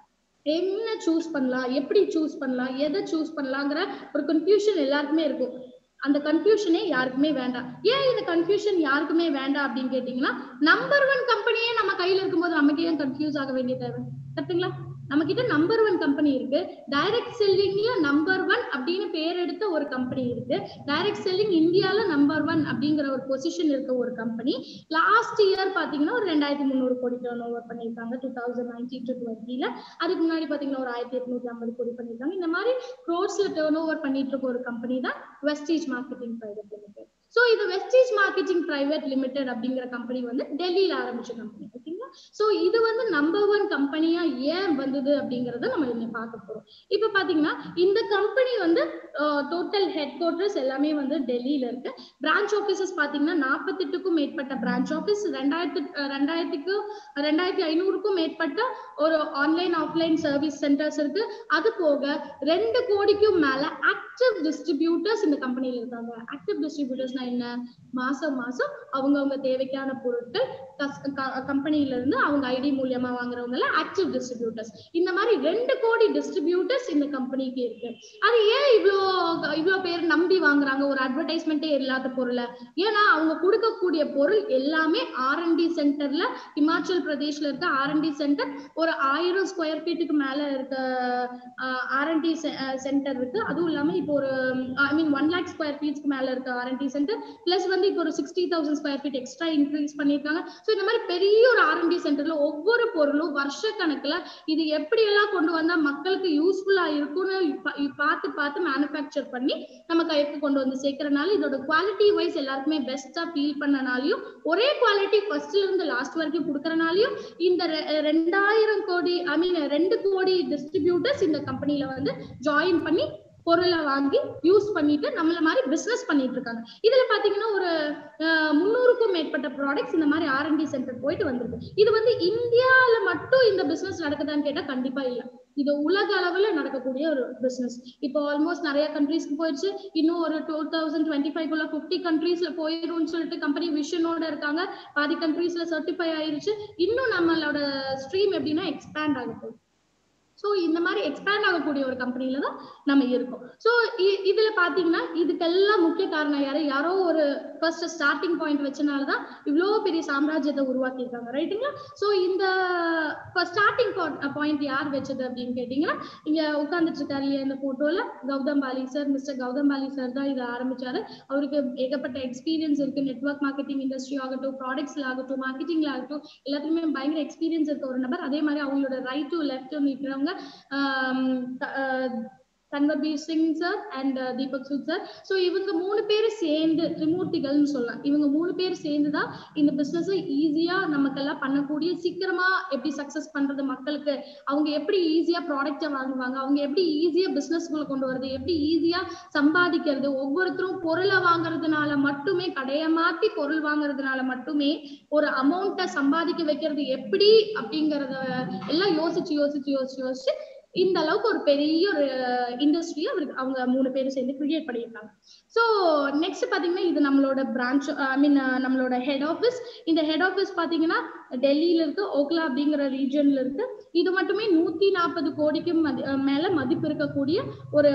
என்ன சூஸ் பண்ணலாம், எப்படி சூஸ் பண்ணலாம், எதை சூஸ் பண்ணலாங்கிற ஒரு கன்ஃபியூஷன் எல்லாருக்குமே இருக்கும். அந்த கன்ஃபியூஷனே யாருக்குமே வேண்டாம். ஏன் இந்த கன்ஃபியூஷன் யாருக்குமே வேண்டாம் அப்படின்னு கேட்டீங்கன்னா, நம்பர் ஒன் கம்பெனியே நம்ம கையில இருக்கும்போது நமக்கு ஏன் கன்ஃபியூஸ் ஆக வேண்டிய தேவை, கரெக்ட்டுங்களா? நம்ம கிட்ட நம்பர் ஒன் கம்பெனி இருக்கு. டைரக்ட் செல்லிங்ல நம்பர் ஒன் அப்படின்னு பேர் எடுத்த ஒரு கம்பெனி இருக்கு. டைரக்ட் செல்லிங் இந்தியால நம்பர் ஒன் அப்படிங்கிற ஒரு பொசிஷன் இருக்க ஒரு கம்பெனி. லாஸ்ட் இயர் பாத்தீங்கன்னா ஒரு ரெண்டாயிரத்தி முந்நூறு கோடி டர்ன் ஓவர் பண்ணிருக்காங்க டூ தௌசண்ட் நைன்டீன் டு டுவெண்ட்டில. அதுக்கு முன்னாடி பாத்தீங்கன்னா ஒரு ஆயிரத்தி எட்நூத்தி ஐம்பது கோடி பண்ணிருக்காங்க. இந்த மாதிரி க்ரோர்ஸ்ல டர்ன் ஓவர் பண்ணிட்டு இருக்க ஒரு கம்பெனி தான் Vestige marketing private limited. So இது வெஸ்டீஜ் மார்க்கெட்டிங் பிரைவேட் லிமிடெட் அப்படிங்கிற கம்பெனி வந்து டெல்லியில ஆரம்பிச்ச கம்பெனி. ஓகேங்களா? சோ இது வந்து நம்பர் ஒன் கம்பெனியா ஏன் வந்தது அப்படிங்கறத நம்ம இங்க பார்க்க போறோம். இப்ப பாத்தீங்கன்னா இந்த கம்பெனி வந்து டோட்டல் ஹெட் குவார்டர்ஸ் எல்லாமே வந்து டெல்லியில இருக்கு. பிரான்ச் ஆபீசஸ் பாத்தீங்கன்னா நாற்பத்தி எட்டுக்கும் மேற்பட்ட பிரான்ச் ஆபீஸ், ரெண்டாயிரத்து ரெண்டாயிரத்துக்கும் ரெண்டாயிரத்தி ஐநூறுக்கும் மேற்பட்ட ஒரு ஆன்லைன் ஆஃப்லைன் சர்வீஸ் சென்டர்ஸ் இருக்கு. அது போக ரெண்டு கோடிக்கும் மேல ஆக்டிவ் டிஸ்ட்ரிபியூட்டர்ஸ் இந்த கம்பெனில இருக்காங்க. ஆக்டிவ் டிஸ்ட்ரிபியூட்டர்ஸ்னா என்ன? மாசம் மாசம் அவங்க அவங்க தேவைக்கான பொருட்கள் கம்பெனில இருந்து அவங்க ஐடி மூலியமா வாங்குறவங்க ஆக்டிவ் டிஸ்ட்ரிபியூட்டர்ஸ். இந்த மாதிரி ரெண்டு கோடி டிஸ்ட்ரிபியூட்டர்ஸ் இந்த கம்பெனிக்கு இருக்கு. அது ஏன் இவ்வளோ இவ்வளோ பேர் நம்பி வாங்குறாங்க ஒரு அட்வர்டைஸ்மெண்ட்டே இல்லாத பொருளை? ஏன்னா அவங்க கொடுக்கக்கூடிய பொருள் எல்லாமே ஆர் அண்ட் டி சென்டர்ல, இமாச்சல் பிரதேஷ்ல இருக்க ஆர் அண்ட் டி சென்டர் ஒரு ஆயிரம் ஸ்கொயர் ஃபீட்டுக்கு மேல இருக்க ஆர் அண்ட் டி சென்டர் இருக்கு. அதுவும் இல்லாம இப்போ ஒரு I mean one lakh square ஃபீட்ஸ்க்கு மேல இருக்க R and D centre plus வந்து இப்போ ஒரு sixty thousand square feet extra increase பண்ணிருக்காங்க. ஸோ இந்த மாதிரி பெரிய ஒரு ஆர் அண்ட் டி சென்டர்ல ஒவ்வொரு பொருளும் வருஷ கணக்குல இது எப்படி எல்லாம் கொண்டு வந்தா மக்களுக்கு யூஸ்ஃபுல்லா இருக்கும்னு பார்த்து பார்த்து மேனுஃபேக்சர் பண்ணி நம்ம கைக்கு கொண்டு வந்து சேர்க்கறனால இதோட குவாலிட்டி வைஸ் எல்லாருக்குமே பெஸ்டா ஃபீல் பண்ணனாலையும் ஒரே குவாலிட்டி ஃபர்ஸ்ட்ல இருந்து லாஸ்ட் வரைக்கும் கொடுக்கறனாலையும் இந்த ரெண்டாயிரம் கோடி ஐ மீன் ரெண்டு கோடி டிஸ்ட்ரிபியூட்டர்ஸ் இந்த கம்பெனில வந்து ஜாயின் பண்ணி பொருளை வாங்கி யூஸ் பண்ணிட்டு நம்மள மாதிரி பிசினஸ் பண்ணிட்டு இருக்காங்க. இதுல பாத்தீங்கன்னா ஒரு முன்னூறுக்கும் மேற்பட்ட ப்ராடக்ட்ஸ் இந்த மாதிரி ஆர் அண்ட் டி சென்டர் போயிட்டு வந்திருக்கு. இது வந்து இந்தியால மட்டும் இந்த பிசினஸ் நடக்குதான்னு கேட்டா கண்டிப்பா இல்ல. இது உலக அளவுல நடக்கக்கூடிய ஒரு பிசினஸ். இப்போ ஆல்மோஸ்ட் நிறைய கண்ட்ரீஸ்க்கு போயிடுச்சு. இன்னும் ஒரு டூ தௌசண்ட் டுவெண்ட்டி ஃபைவ் குள்ள பிப்டி கண்ட்ரீஸ்ல போயிரும்னு சொல்லிட்டு கம்பெனி விஷனோட இருக்காங்க. பாதி கண்ட்ரீஸ்ல சர்டிஃபை ஆயிருச்சு. இன்னும் நம்மளோட ஸ்ட்ரீம் எப்படின்னா எக்ஸ்பேண்ட் ஆக போகுது. ஸோ இந்த மாதிரி எக்ஸ்பேண்ட் ஆகக்கூடிய ஒரு கம்பெனில தான் நம்ம இருக்கோம். ஸோ இதுல பாத்தீங்கன்னா இதுக்கெல்லாம் முக்கிய காரணம் யாரு? யாரோ ஒரு ஃபர்ஸ்ட் ஸ்டார்டிங் பாயிண்ட் வச்சனாலதான் இவ்வளோ பெரிய சாம்ராஜ்யத்தை உருவாக்கியிருக்காங்க. ரைட்டுங்களா? ஸோ இந்த ஸ்டார்டிங் பாயிண்ட் யார் வச்சது அப்படின்னு கேட்டீங்கன்னா இங்க உட்கார்ந்துட்டு இருக்காரு இல்லையா இந்த போட்டோல Gautam Bali sir. Mister Gautam Bali sir தான் இதை ஆரம்பிச்சாரு. அவருக்கு ஏகப்பட்ட எக்ஸ்பீரியன்ஸ் இருக்கு. நெட்வொர்க் மார்க்கெட்டிங் இண்டஸ்ட்ரி ஆகட்டும், ப்ராடக்ட்ஸ்ல ஆகட்டும், மார்க்கெட்டிங்ல ஆகட்டும், எல்லாத்துலயுமே பயங்கர எக்ஸ்பீரியன்ஸ் இருக்க ஒரு நபர். அதே மாதிரி அவங்களோட ரைட் டு லெஃப்ட் நிற்கிறவங்க Tanwarbir Singh sir and Deepak Sood sir. So இவங்க மூணு பேரும் சேர்ந்து திரிமூர்த்திகள்னு சொல்லலாம். இவங்க மூணு பேர் சேர்ந்துதான் இந்த பிசினஸ் ஈஸியா நமக்கெல்லாம் பண்ணக்கூடிய, சீக்கிரமா எப்படி சக்சஸ் பண்றது, மக்களுக்கு அவங்க எப்படி ஈஸியா ப்ராடக்டை வாங்குவாங்க, அவங்க எப்படி ஈஸியா பிசினஸ்குள்ள கொண்டு வருது, எப்படி ஈஸியா சம்பாதிக்கிறது, ஒவ்வொருத்தரும் பொருளை வாங்குறதுனால மட்டுமே, கடையை மாத்தி பொருள் வாங்குறதுனால மட்டுமே ஒரு அமௌண்ட்டை சம்பாதிக்க வைக்கிறது எப்படி அப்படிங்கறத எல்லாம் யோசிச்சு யோசிச்சு யோசிச்சு யோசிச்சு இந்த அளவுக்கு ஒரு பெரிய ஒரு இண்டஸ்ட்ரியை அவங்க மூணு பேரும் சேர்ந்து கிரியேட் பண்ணியிருக்காங்க. ஸோ நெக்ஸ்ட் பாத்தீங்கன்னா இது நம்மளோட பிரான்ச் ஐ மீன் நம்மளோட ஹெட் ஆஃபீஸ். இந்த ஹெட் ஆஃபீஸ் பாத்தீங்கன்னா டெல்லியில இருக்கு, ஓக்லா அப்படிங்கிற ரீஜன்ல இருக்கு. இது மட்டுமே நூத்தி நாற்பது கோடிக்கும் மேல மதிப்பு இருக்கக்கூடிய ஒரு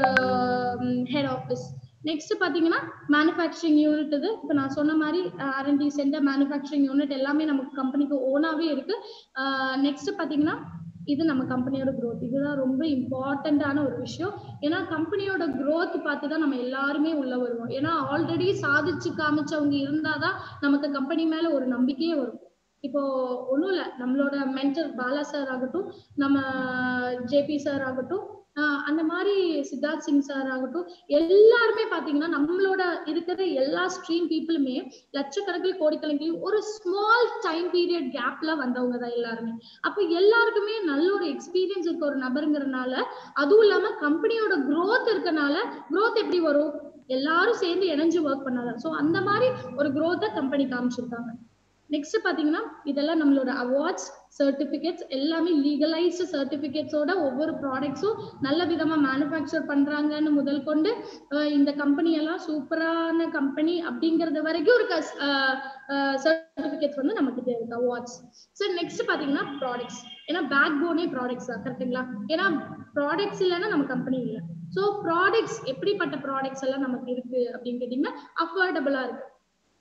ஹெட் ஆஃபீஸ். நெக்ஸ்ட் பாத்தீங்கன்னா மேனுஃபேக்சரிங் யூனிட். இது இப்போ நான் சொன்ன மாதிரி R and D centre, manufacturing unit எல்லாமே நமக்கு கம்பெனிக்கு ஓனாவே இருக்கு. நெக்ஸ்ட் பாத்தீங்கன்னா இது நம்ம கம்பெனியோட க்ரோத். இதுதான் ரொம்ப இம்பார்ட்டன்டான ஒரு விஷயம். ஏன்னா கம்பெனியோட க்ரோத் பார்த்துதான் நம்ம எல்லாருமே உள்ள வருவோம். ஏன்னா ஆல்ரெடி சாதிச்சு காமிச்சவங்க இருந்தாதான் நமக்கு கம்பெனி மேல ஒரு நம்பிக்கையே வரும். இப்போ ஒன்றும் இல்லை, நம்மளோட மென்டர் பாலா சார் ஆகட்டும், நம்ம ஜேபி சார் ஆகட்டும், அந்த மாதிரி சித்தார்த் சிங் சார் ஆகட்டும், எல்லாருமே பாத்தீங்கன்னா நம்மளோட இருக்கிற எல்லா ஸ்ட்ரீம் பீப்புளுமே லட்சக்கணக்கில் கோடிக்கணக்கில் ஒரு ஸ்மால் டைம் பீரியட் கேப்ல வந்தவங்க தான் எல்லாருமே. அப்ப எல்லாருக்குமே நல்ல ஒரு எக்ஸ்பீரியன்ஸ் இருக்க ஒரு நபருங்கிறதுனால, அதுவும் இல்லாம கம்பெனியோட க்ரோத் இருக்கனால, க்ரோத் எப்படி வரும்? எல்லாரும் சேர்ந்து இணைஞ்சு ஒர்க் பண்ணாதான். ஸோ அந்த மாதிரி ஒரு க்ரோத்தை கம்பெனி காமிச்சிருக்காங்க. நெக்ஸ்ட் பாத்தீங்கன்னா இதெல்லாம் நம்மளோட அவார்ட்ஸ், சர்டிபிகேட்ஸ் எல்லாமே லீகலைஸ்டு சர்டிபிகேட்ஸோட ஒவ்வொரு ப்ராடக்ட்ஸும் நல்ல விதமா மேனுஃபேக்சர் பண்றாங்கன்னு முதல் கொண்டு இந்த கம்பெனி எல்லாம் சூப்பரான கம்பெனி அப்படிங்கறது வரைக்கும் ஒரு சர்டிபிகேட்ஸ் வந்து நம்ம கிட்ட இருக்கு, அவார்ட்ஸ். ஸோ நெக்ஸ்ட் பாத்தீங்கன்னா ப்ராடக்ட்ஸ். ஏன்னா பேக் போனே ப்ராடக்ட்ஸ் தான், கரெக்டுங்களா? ஏன்னா ப்ராடக்ட்ஸ் இல்லைன்னா நம்ம கம்பெனி இல்லை. ஸோ ப்ராடக்ட்ஸ் எப்படிப்பட்ட ப்ராடக்ட்ஸ் எல்லாம் நமக்கு இருக்கு அப்படின்னு கேட்டீங்கன்னா அஃபோர்டபுளா இருக்கு.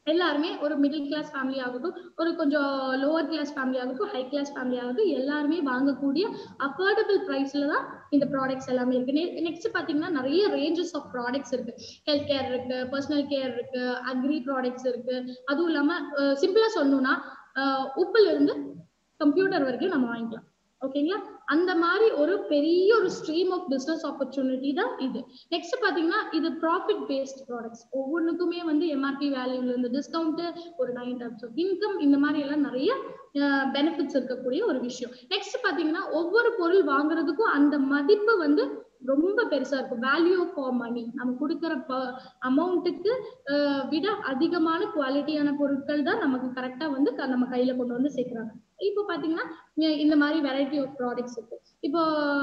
எல்லாருமே ஒரு மிடில் கிளாஸ் ஃபேமிலி ஆகட்டும், ஒரு கொஞ்சம் லோவர் கிளாஸ் ஃபேமிலி ஆகட்டும், ஹை கிளாஸ் ஃபேமிலி ஆகட்டும், எல்லாருமே வாங்கக்கூடிய அஃபோர்டபுள் பிரைஸ்ல தான் இந்த ப்ராடக்ட்ஸ் எல்லாமே இருக்கு. நெக்ஸ்ட் பாத்தீங்கன்னா நிறைய ரேஞ்சஸ் ஆஃப் ப்ராடக்ட்ஸ் இருக்கு. ஹெல்த் கேர் இருக்கு, பர்சனல் கேர் இருக்கு, அக்ரி ப்ராடக்ட்ஸ் இருக்கு. அதுவும் இல்லாம சிம்பிளா சொல்லணும்னா உப்புல இருந்து கம்ப்யூட்டர் வரைக்கும் நம்ம வாங்கிக்கலாம். ஓகேங்களா? அந்த மாதிரி ஒரு பெரிய ஒரு ஸ்ட்ரீம் ஆஃப் பிசினஸ் ஆப்பர்ச்சுனிட்டி தான் இது. நெக்ஸ்ட் பாத்தீங்கன்னா இது ப்ராஃபிட் பேஸ்ட் ப்ராடக்ட்ஸ். ஒவ்வொன்றுக்குமே வந்து எம்ஆர்பி வேல்யூல இருந்து டிஸ்கவுண்ட், ஒரு நைன் டைப்ஸ் ஆஃப் இன்கம், இந்த மாதிரி எல்லாம் நிறைய பெனிஃபிட்ஸ் இருக்கக்கூடிய ஒரு விஷயம். நெக்ஸ்ட் பாத்தீங்கன்னா ஒவ்வொரு பொருள் வாங்குறதுக்கும் அந்த மதிப்பு வந்து ரொம்ப பெருசா இருக்கும். வேல்யூ ஃபார் மணி, நம்ம கொடுக்குற அமௌண்ட்டுக்கு விட அதிகமான குவாலிட்டியான பொருட்கள் தான் நமக்கு கரெக்டா வந்து நம்ம கையில கொண்டு வந்து சேர்க்கிறாங்க. இப்போ பாத்தீங்கன்னா இந்த மாதிரி வெரைட்டி ஆஃப் ப்ராடக்ட்ஸ் இருக்கு. இப்போ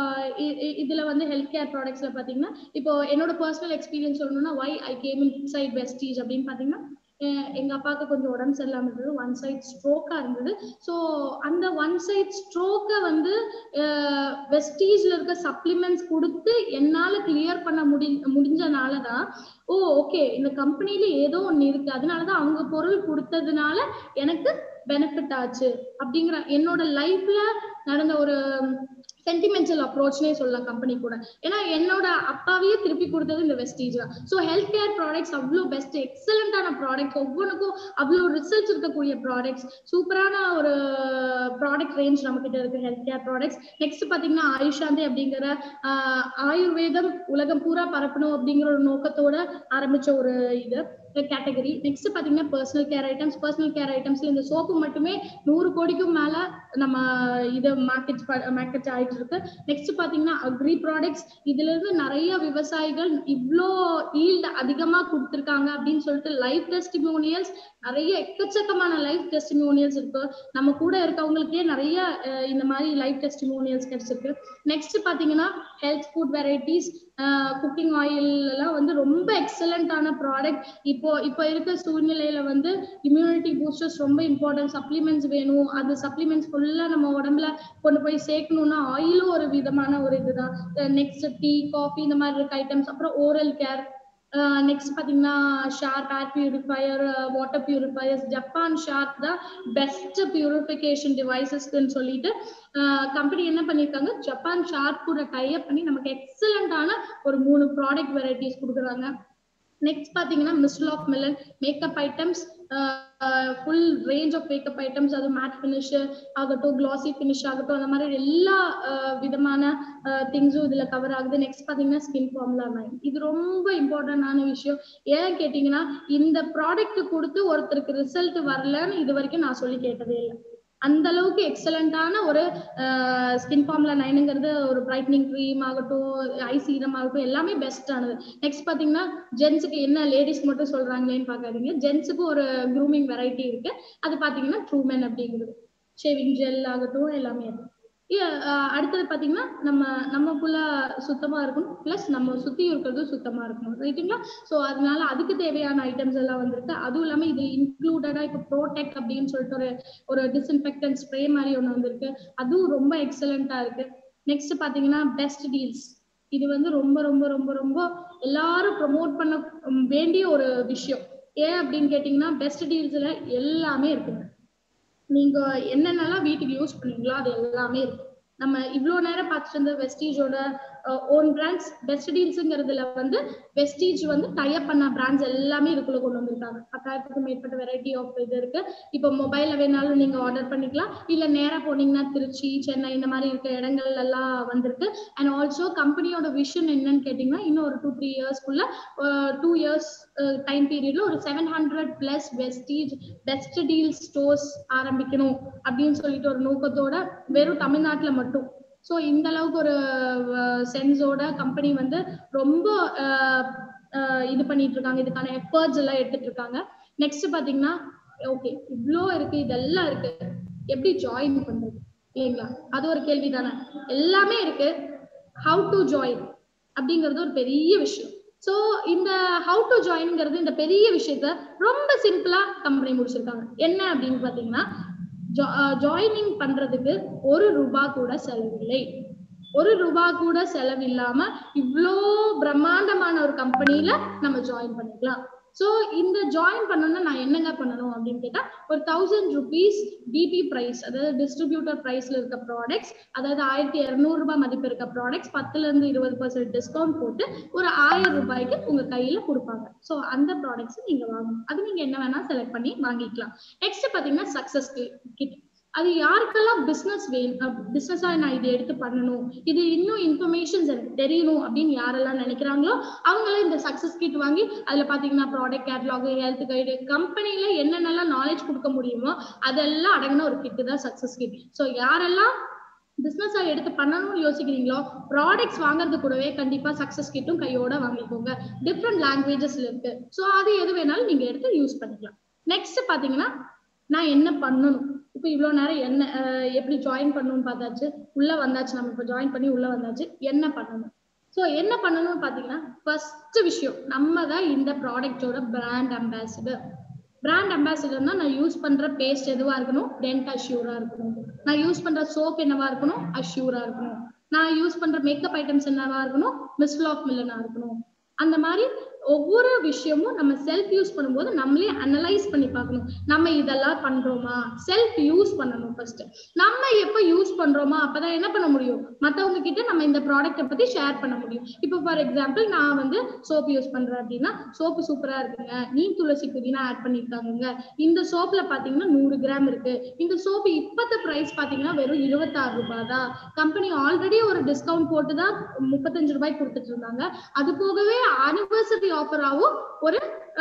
இதுல வந்து ஹெல்த் கேர் ப்ராடக்ட்ஸ்ல பாத்தீங்கன்னா இப்போ என்னோட பர்சனல் எக்ஸ்பீரியன்ஸ் சொல்லணும்னா why I came inside Vestige அப்படின்னு பாத்தீங்கன்னா எங்க அப்பாவுக்கு கொஞ்சம் உடம்பு சரியில்லாம இருந்தது, ஒன் சைட் ஸ்ட்ரோக்கா இருந்தது. ஸோ அந்த ஒன் சைட் ஸ்ட்ரோக்கை வந்து வெஸ்டீஜ்ல இருக்க சப்ளிமெண்ட்ஸ் கொடுத்து என்னால கிளியர் பண்ண முடி முடிஞ்சனாலதான் ஓ ஓகே இந்த கம்பெனில ஏதோ ஒண்ணு இருக்கு, அதனாலதான் அவங்க பொருள் கொடுத்ததுனால எனக்கு பெனிஃபிட் ஆச்சு அப்படிங்கிற என்னோட லைஃப்ல நடந்த ஒரு சென்டிமெண்டல் அப்ரோச்னே சொல்லலாம் கம்பெனி கூட. ஏன்னா என்னோட அப்பாவையே திருப்பி கொடுத்தது இந்த வெஸ்டீஜ் தான். ஸோ ஹெல்த் கேர் ப்ராடக்ட்ஸ் அவ்வளோ பெஸ்ட், எக்ஸலண்டான ப்ராடக்ட்ஸ், ஒவ்வொன்றுக்கும் அவ்வளோ ரிசல்ட்ஸ் இருக்கக்கூடிய ப்ராடக்ட்ஸ், சூப்பரான ஒரு ப்ராடக்ட் ரேஞ்ச் நம்ம கிட்ட இருக்கு ஹெல்த் கேர் ப்ராடக்ட்ஸ். நெக்ஸ்ட் பாத்தீங்கன்னா ஆயுஷாந்தி அப்படிங்கிற ஆயுர்வேதம் உலகம் பூரா பரப்பணும் அப்படிங்கிற ஒரு நோக்கத்தோட ஆரம்பிச்ச ஒரு இது கேட்டகரி. நெக்ஸ்ட் பாத்தீங்கன்னா personal care items. Personal care ஐட்டம்ஸ்ல இந்த சோப்பு மட்டுமே நூறு கோடிக்கும் மேல நம்ம இது மார்க்கெட் மார்க்கெட் ஆயிட்டு இருக்கு. நெக்ஸ்ட் பாத்தீங்கன்னா அக்ரி ப்ராடக்ட்ஸ். இதுல இருந்து நிறைய விவசாயிகள் இவ்வளோ ஈல்ட் அதிகமா கொடுத்துருக்காங்க அப்படின்னு சொல்லிட்டு லைஃப் டெஸ்டிமோனியல்ஸ், நிறைய எக்கச்சக்கமான லைஃப் டெஸ்டிமோனியல்ஸ் இருக்கு. நம்ம கூட இருக்கவங்களுக்கே நிறைய இந்த மாதிரி லைஃப் டெஸ்டிமோனியல்ஸ் கிடைச்சிருக்கு. நெக்ஸ்ட் பாத்தீங்கன்னா health food varieties, cooking oil எல்லாம் வந்து ரொம்ப எக்ஸலண்டான ப்ராடக்ட். இப்போ இப்போ இருக்க சூழ்நிலையில வந்து இம்யூனிட்டி பூஸ்டர்ஸ் ரொம்ப இம்பார்ட்டன்ட். சப்ளிமெண்ட்ஸ் வேணும், அது சப்ளிமெண்ட்ஸ் ஃபுல்லா நம்ம உடம்புல கொண்டு போய் சேர்க்கணும்னா ஆயிலும் ஒரு விதமான ஒரு இதுதான். நெக்ஸ்ட் டீ, காஃபி இந்த மாதிரி இருக்க ஐட்டம்ஸ். அப்புறம் ஓரல் கேர். நெக்ஸ்ட் பாத்தீங்கன்னா Sharp air purifier, water purifiers. Japan Sharp தான் பெஸ்ட் பியூரிஃபிகேஷன் டிவைசஸ்ன்னு சொல்லிட்டு கம்பெனி என்ன பண்ணிருக்காங்க, ஜப்பான் ஷார்ப் கூட டைப் பண்ணி நமக்கு எக்ஸலண்டான ஒரு மூணு ப்ராடக்ட் வெரைட்டிஸ் கொடுக்குறாங்க. நெக்ஸ்ட் பாத்தீங்கன்னா mister of million makeup items, full range of makeup items, அது மேட் ஃபினிஷ் ஆகட்டும், கிளாசி ஃபினிஷ் ஆகட்டும், அந்த மாதிரி எல்லா விதமான திங்ஸும் இதுல கவர் ஆகுது. நெக்ஸ்ட் பாத்தீங்கன்னா ஸ்கின் ஃபார்முலா நைன். இது ரொம்ப இம்பார்ட்டன்டான விஷயம். ஏன் கேட்டீங்கன்னா இந்த ப்ராடக்ட் கொடுத்து ஒருத்தருக்கு ரிசல்ட் வரலன்னு இது வரைக்கும் நான் சொல்லி கேட்டதே இல்லை. அந்த அளவுக்கு எக்ஸலண்டான ஒரு ஸ்கின் ஃபார்முலா நைனுங்கிறது ஒரு பிரைட்னிங் க்ரீம் ஆகட்டும், ஐ சீரம் ஆகட்டும், எல்லாமே பெஸ்ட் ஆனது. நெக்ஸ்ட் பாத்தீங்கன்னா ஜென்ஸுக்கு என்ன லேடிஸ் மட்டும் சொல்றாங்களேன்னு பாக்காதீங்க, ஜென்ஸுக்கு ஒரு க்ரூமிங் வெரைட்டி இருக்கு. அது பாத்தீங்கன்னா ட்ரூமென் அப்படிங்கிறது, ஷேவிங் ஜெல் ஆகட்டும் எல்லாமே இருக்கு. அடுத்தது பாத்தீங்கன்னா நம்ம நம்மக்குள்ள சுத்தமா இருக்கணும், பிளஸ் நம்ம சுத்தி இருக்கிறது சுத்தமா இருக்கணும், ரைட்டுங்களா? ஸோ அதனால அதுக்கு தேவையான ஐட்டம்ஸ் எல்லாம் வந்துருக்கு. அதுவும் இல்லாம இது இன்க்ளூடடா இப்போ ப்ரோடெக்ட் அப்படின்னு சொல்லிட்டு ஒரு ஒரு டிஸ்இன்ஃபெக்டன்ட் ஸ்ப்ரே மாதிரி ஒன்று வந்திருக்கு. அதுவும் ரொம்ப எக்ஸலண்டா இருக்கு. நெக்ஸ்ட் பாத்தீங்கன்னா பெஸ்ட் டீல்ஸ். இது வந்து ரொம்ப ரொம்ப ரொம்ப ரொம்ப எல்லாரும் ப்ரொமோட் பண்ண வேண்டிய ஒரு விஷயம். ஏன் அப்படின்னு கேட்டீங்கன்னா பெஸ்ட் டீல்ஸ்ல எல்லாமே இருக்குங்க. நீங்க என்னென்னலாம் வீட்டுக்கு யூஸ் பண்ணீங்களோ அது எல்லாமே இருக்கு. நம்ம இவ்வளவு நேரம் பார்த்துட்டு இருந்த வெஸ்டீஜோட ஓன் பிராண்ட்ஸ் பெஸ்ட் டீல்ஸ்ங்கிறதுல வந்து வெஸ்டீஜ் வந்து டைப் பண்ண பிராண்ட்ஸ் எல்லாமே இதுக்குள்ள கொண்டு வந்திருக்காங்க. பத்தாயிரத்துக்கும் மேற்பட்ட வெரைட்டி ஆஃப் இது இருக்கு. இப்போ மொபைல்ல வேணாலும் நீங்க ஆர்டர் பண்ணிக்கலாம், இல்ல நேரா போனீங்கன்னா திருச்சி, சென்னை இந்த மாதிரி இருக்க இடங்கள் எல்லாம் வந்திருக்கு. அண்ட் ஆல்சோ கம்பெனியோட விஷன் என்னன்னு கேட்டீங்கன்னா இன்னும் ஒரு டூ த்ரீ இயர்ஸ்க்குள்ள டூ இயர்ஸ் டைம் பீரியட்ல ஒரு seven hundred plus Vestige best deal stores ஆரம்பிக்கணும் அப்படின்னு சொல்லிட்டு ஒரு நோக்கத்தோட வெறும் தமிழ்நாட்டுல மட்டும். ஸோ இந்த அளவுக்கு ஒரு சென்ஸோட கம்பெனி வந்து ரொம்ப இது பண்ணிட்டு இருக்காங்க, இதுக்கான எஃபர்ட்ஸ் எல்லாம் எடுத்துட்டு இருக்காங்க. நெக்ஸ்ட் பாத்தீங்கன்னா ஓகே இவ்வளோ இருக்கு, இதெல்லாம் இருக்கு, எப்படி ஜாயின் பண்றது இல்லைங்களா? அது ஒரு கேள்வி தானே. எல்லாமே இருக்கு, ஹவு டு ஜாயின் அப்படிங்கிறது ஒரு பெரிய விஷயம். ஸோ இந்த ஹவு டு ஜாயின்ங்கிறது இந்த பெரிய விஷயத்த ரொம்ப சிம்பிளா கம்பெனி முடிச்சிருக்காங்க. என்ன அப்படின்னு பாத்தீங்கன்னா ஜாயினிங் பண்றதுக்கு ஒரு ரூபா கூட செலவில்லை. ஒரு ரூபா கூட செலவில்லாம இவ்வளோ பிரம்மாண்டமான ஒரு கம்பெனில நம்ம ஜாயின் பண்ணிக்கலாம். ஸோ இந்த ஜாயின் பண்ணணும்னா நான் என்னங்க பண்ணணும் அப்படின்னு கேட்டா ஒரு தௌசண்ட் ருபீஸ் டிபி பிரைஸ், அதாவது டிஸ்ட்ரிபியூட்டர் பிரைஸ்ல இருக்க ப்ராடக்ட்ஸ், அதாவது ஆயிரத்தி இருநூறு ரூபாய் மதிப்பு இருக்க ப்ராடக்ட்ஸ் பத்துல இருந்து இருபது பர்சன்ட் டிஸ்கவுண்ட் போட்டு ஒரு ஆயிரம் ரூபாய்க்கு உங்க கையில கொடுப்பாங்க. ஸோ அந்த ப்ராடக்ட்ஸ் நீங்க வாங்கணும். அது நீங்க என்ன வேணா செலக்ட் பண்ணி வாங்கிக்கலாம். நெக்ஸ்ட் பாத்தீங்கன்னா சக்சஸ் கிட். அது யாருக்கெல்லாம் பிசினஸ் வேணும், பிசினஸா நான் இதை எடுத்து பண்ணணும், இது இன்னும் இன்ஃபர்மேஷன்ஸ் எனக்கு தெரியணும் அப்படின்னு யாரெல்லாம் நினைக்கிறாங்களோ அவங்களாம் இந்த சக்சஸ் கிட் வாங்கி அதுல பாத்தீங்கன்னா ப்ராடக்ட் கேட்டலாக், ஹெல்த் கைடு, கம்பெனில என்னென்னலாம் நாலேஜ் கொடுக்க முடியுமோ அதெல்லாம் அடங்கின ஒரு கிட் தான் சக்சஸ் கிட். ஸோ யாரெல்லாம் பிசினஸா எடுத்து பண்ணணும்னு யோசிக்கிறீங்களோ ப்ராடக்ட்ஸ் வாங்குறது கூடவே கண்டிப்பா சக்சஸ் கிட்டும் கையோட வாங்கிக்கோங்க. டிஃப்ரெண்ட் லாங்குவேஜஸ்ல இருக்கு. ஸோ அது எது வேணாலும் நீங்க எடுத்து யூஸ் பண்ணிக்கலாம். நெக்ஸ்ட் பாத்தீங்கன்னா நான் என்ன பண்ணணும். இப்போ இவ்வளவு நேரம் என்ன எப்படி ஜாயின் பண்ணணும்னு பார்த்தாச்சு, உள்ள வந்தாச்சு, நம்ம இப்போ ஜாயின் பண்ணி உள்ள வந்தாச்சு, என்ன பண்ணணும். ஸோ என்ன பண்ணணும்னு பாத்தீங்கன்னா ஃபர்ஸ்ட் விஷயம் நம்ம தான் இந்த ப்ராடக்டோட பிராண்ட் அம்பாசிடர். பிராண்ட் அம்பாசிடர்னா நான் யூஸ் பண்ற பேஸ்ட் எதுவா இருக்கணும், டென்ட் அஷ்யூரா இருக்கணும். நான் யூஸ் பண்ற சோப் என்னவா இருக்கணும், அஷ்யூரா இருக்கணும். நான் யூஸ் பண்ற மேக்கப் ஐட்டம்ஸ் என்னவா இருக்கணும், மிஸ்ட் ஆஃப் மில்லனா இருக்கணும். அந்த மாதிரி ஒவ்வொரு விஷயமும் நம்ம செல்ஃப் யூஸ் பண்ணும்போது நம்மளே அனலைஸ் பண்ணி பார்க்கணும். நம்ம இதெல்லாம் பண்றோமா, செல்ஃப் யூஸ் பண்ணணும். ஃபர்ஸ்ட் நம்ம எப்ப யூஸ் பண்றோமா அப்பதான் என்ன பண்ண முடியும், மத்தவங்க கிட்ட நம்ம இந்த ப்ராடக்ட்டை பத்தி ஷேர் பண்ண முடியும். இப்போ ஃபார் எக்ஸாம்பிள் நான் வந்து சோப் யூஸ் பண்றேன் அப்படின்னா, சோப்பு சூப்பரா இருக்குங்க, நீம் துளசி புதினா ஆட் பண்ணிருக்காங்க, இந்த சோப்ல பாத்தீங்கன்னா நூறு கிராம் இருக்கு, இந்த சோப்பு இப்பத்த பிரைஸ் பாத்தீங்கன்னா வெறும் இருபத்தி ஆறு ரூபாய் தான், கம்பெனி ஆல்ரெடி ஒரு டிஸ்கவுண்ட் போட்டுதான் முப்பத்தஞ்சு ரூபாய்க்கு கொடுத்துட்டு இருந்தாங்க, அது போகவே ஆனிவர்சரி ஆஃபராகவும் ஒரு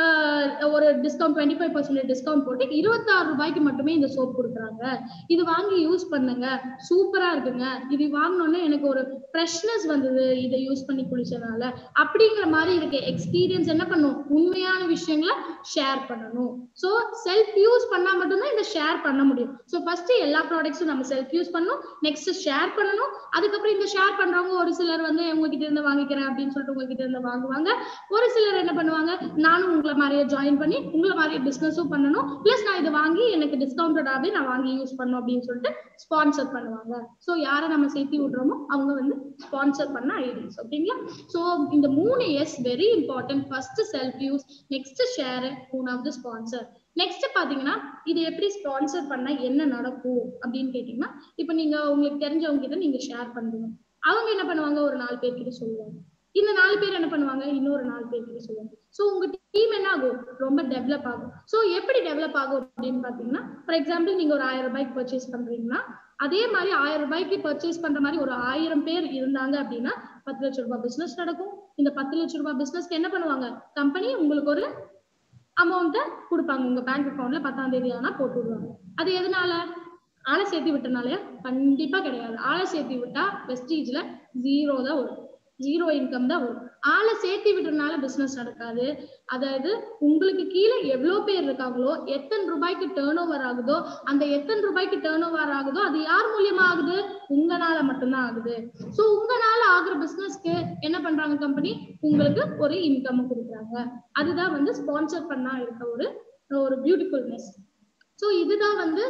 ஒரு discount twenty five percent discount போட்டு இருபத்தி ஆறு ரூபாய்க்கு மட்டுமே இந்த சோப் கொடுக்குறாங்க. இது வாங்கி யூஸ் பண்ணுங்க, சூப்பரா இருக்குங்க, இது வாங்கினோன்னே எனக்கு ஒரு ஃப்ரெஷ்னஸ் வந்தது இதை யூஸ் பண்ணி குளிச்சனால அப்படிங்கிற மாதிரி இருக்க எக்ஸ்பீரியன்ஸ் என்ன பண்ணும், உண்மையான விஷயங்களை ஷேர் பண்ணணும். ஸோ செல்ஃப் யூஸ் பண்ணா மட்டும்தான் இந்த ஷேர் பண்ண முடியும். ஸோ ஃபர்ஸ்ட் எல்லா ப்ராடக்ட்ஸும் நம்ம செல்ஃப் யூஸ் பண்ணணும், நெக்ஸ்ட் ஷேர் பண்ணணும். அதுக்கப்புறம் இந்த ஷேர் பண்றவங்க ஒரு சிலர் வந்து உங்ககிட்ட இருந்து வாங்கிக்கிறேன் அப்படின்னு சொல்லிட்டு உங்ககிட்ட இருந்து வாங்குவாங்க. ஒரு சிலர் என்ன பண்ணுவாங்க, நானும் உங்களை மாதிரியே ஜாயின் பண்ணி உங்களை மாதிரியே பிசினஸும் பண்ணணும், பிளஸ் நான் இதை வாங்கி எனக்கு டிஸ்கவுண்டடாவே நான் வாங்கி யூஸ் பண்ணணும் அப்படின்னு சொல்லிட்டு ஸ்பான்சர் பண்ணுவாங்க. ஸோ யாரை நம்ம சேர்த்து விடுறோமோ அவங்க வந்து ஸ்பான்சர் பண்ண ஐடிஸ். ஓகேங்களா? ஸோ இந்த மூணு S very important. First self use, next share, மூணாவது ஸ்பான்சர். நெக்ஸ்ட் பாத்தீங்கன்னா இது எப்படி ஸ்பான்சர் பண்ணா என்ன நடக்கும் அப்படின்னு கேட்டீங்கன்னா, இப்ப நீங்க உங்களுக்கு தெரிஞ்சவங்க கிட்ட நீங்க ஷேர் பண்றீங்க, அவங்க என்ன பண்ணுவாங்க, ஒரு நாலு பேர் கிட்ட சொல்லுவாங்க, இந்த நாலு பேர் என்ன பண்ணுவாங்க, இன்னொரு நாலு பேர் கிட்ட சொல்லுவாங்க. ஸோ உங்க டீம் என்ன ஆகும், ரொம்ப டெவலப் ஆகும். ஸோ எப்படி டெவலப் ஆகும் அப்படின்னு பாத்தீங்கன்னா, ஃபார் எக்ஸாம்பிள் நீங்க ஒரு ஆயிரம் ரூபாய்க்கு பர்ச்சேஸ் பண்றீங்கன்னா, அதே மாதிரி ஆயிரம் ரூபாய்க்கு பர்ச்சேஸ் பண்ற மாதிரி ஒரு ஆயிரம் பேர் இருந்தாங்க அப்படின்னா பத்து லட்சம் ரூபாய் பிசினஸ் நடக்கும். இந்த பத்து லட்சம் ரூபாய் பிசினஸ்க்கு என்ன பண்ணுவாங்க, கம்பெனி உங்களுக்கு ஒரு அமௌண்ட்டை கொடுப்பாங்க, உங்க பேங்க் அக்கௌண்ட்ல பத்தாம் தேதி ஆனா போட்டு விடுவாங்க. அது எதனால, ஆளை சேர்த்து விட்டனாலயா? கண்டிப்பா கிடையாது. ஆளை சேர்த்து விட்டா வெஸ்டீஜ்ல ஜீரோ தான் வரும், ஜீரோ இன்கம் தான் வரும். ஆளை சேர்த்து விடுறதுனால பிசினஸ் நடக்காது. அதாவது உங்களுக்கு கீழே எவ்வளவு பேர் இருக்காங்களோ, எத்தனை ரூபாய்க்கு டேர்ன் ஓவர் ஆகுதோ, அந்த எத்தனை ரூபாய்க்கு டேர்ன் ஓவர் ஆகுதோ அது யார் மூலியமா ஆகுது, உங்களால மட்டும்தான் ஆகுது. சோ உங்களால ஆகுற பிசினஸ்க்கு என்ன பண்றாங்க கம்பெனி, உங்களுக்கு ஒரு இன்கம் கொடுக்குறாங்க. அதுதான் வந்து ஸ்பான்சர் பண்ணா இருக்க ஒரு ஒரு பியூட்டிஃபுல்னஸ். ஸோ இதுதான் வந்து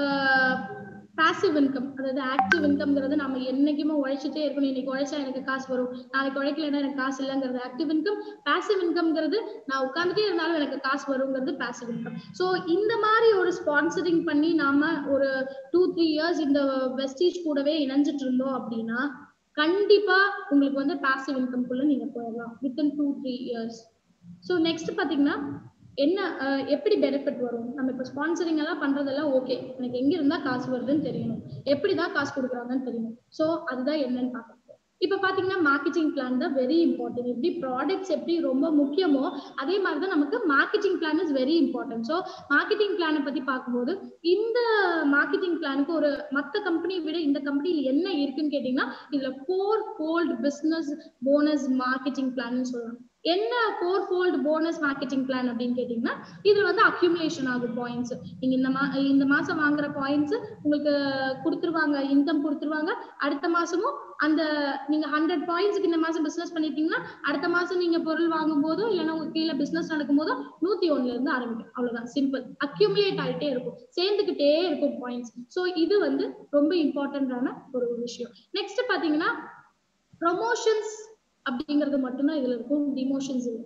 பாசிவ் இன்கம். அதாவது ஆக்டிவ் இன்கம்ங்கிறது நம்ம என்னைக்குமே உழைச்சிட்டே இருக்கணும், இன்னைக்கு உழைச்சா எனக்கு காசு வரும், நாளைக்கு உழைக்கலைன்னா எனக்கு காசு இல்லைங்கிறது ஆக்டிவ் இன்கம். பாசிவ் இன்கம்ங்கிறது நான் உட்காந்துட்டே இருந்தாலும் எனக்கு காசு வருங்கிறது பாசிவ் இன்கம். ஸோ இந்த மாதிரி ஒரு ஸ்பான்சரிங் பண்ணி நாம ஒரு டூ த்ரீ இயர்ஸ் இந்த வெஸ்டீஜ் கூடவே இணைஞ்சிட்டு இருந்தோம் அப்படின்னா கண்டிப்பா உங்களுக்கு வந்து பாசிவ் இன்கம்குள்ள நீங்க போயிடலாம் within two three years. So next பாத்தீங்கன்னா என்ன எப்படி பெனிஃபிட் வரும், நம்ம இப்போ ஸ்பான்சரிங் எல்லாம் பண்றதெல்லாம் ஓகே, எனக்கு எங்க இருந்தா காசு வருதுன்னு தெரியணும், எப்படிதான் காசு கொடுக்குறாங்கன்னு தெரியணும். ஸோ அதுதான் என்னன்னு பார்க்கணும். இப்ப பாத்தீங்கன்னா மார்க்கெட்டிங் பிளான் தான் வெரி இம்பார்ட்டன்ட். எப்படி ப்ராடக்ட்ஸ் எப்படி ரொம்ப முக்கியமோ அதே மாதிரிதான் நமக்கு marketing plan is very important. So marketing பிளானை பத்தி பார்க்கும்போது இந்த மார்க்கெட்டிங் பிளானுக்கு ஒரு மற்ற கம்பெனியை விட இந்த கம்பெனியில் என்ன இருக்குன்னு கேட்டீங்கன்னா இதுல four fold business bonus marketing plan சொல்லலாம். என்ன four fold bonus marketing plan அப்படின்னு கேட்டீங்கன்னா இதுல வந்து அக்யூமுலேஷன் ஆகும் பாயிண்ட்ஸ். நீங்க இந்த மா இந்த மாசம் வாங்குற பாயிண்ட்ஸ் உங்களுக்கு கொடுத்துருவாங்க, இன்கம் கொடுத்துருவாங்க. அடுத்த மாசமும் அந்த நீங்க ஹண்ட்ரட் பாயிண்ட்ஸ்க்கு இந்த மாசம் பிசினஸ் பண்ணிட்டீங்கன்னா அடுத்த மாசம் நீங்க பொருள் வாங்கும் போதும் இல்லைன்னா உங்க கீழே பிசினஸ் நடக்கும் போதும் நூத்தி ஒண்ணுல இருந்து ஆரம்பிக்கும். அவ்வளவுதான், சிம்பிள். அக்யூமுலேட் ஆகிட்டே இருக்கும், சேர்ந்துகிட்டே இருக்கும் பாயிண்ட்ஸ். ஸோ இது வந்து ரொம்ப இம்பார்ட்டன்டான ஒரு விஷயம். நெக்ஸ்ட் பாத்தீங்கன்னா ப்ரொமோஷன்ஸ் அப்படிங்கிறது மட்டும்தான் இதுல இருக்கும், டிமோஷன்ஸ் இல்லை.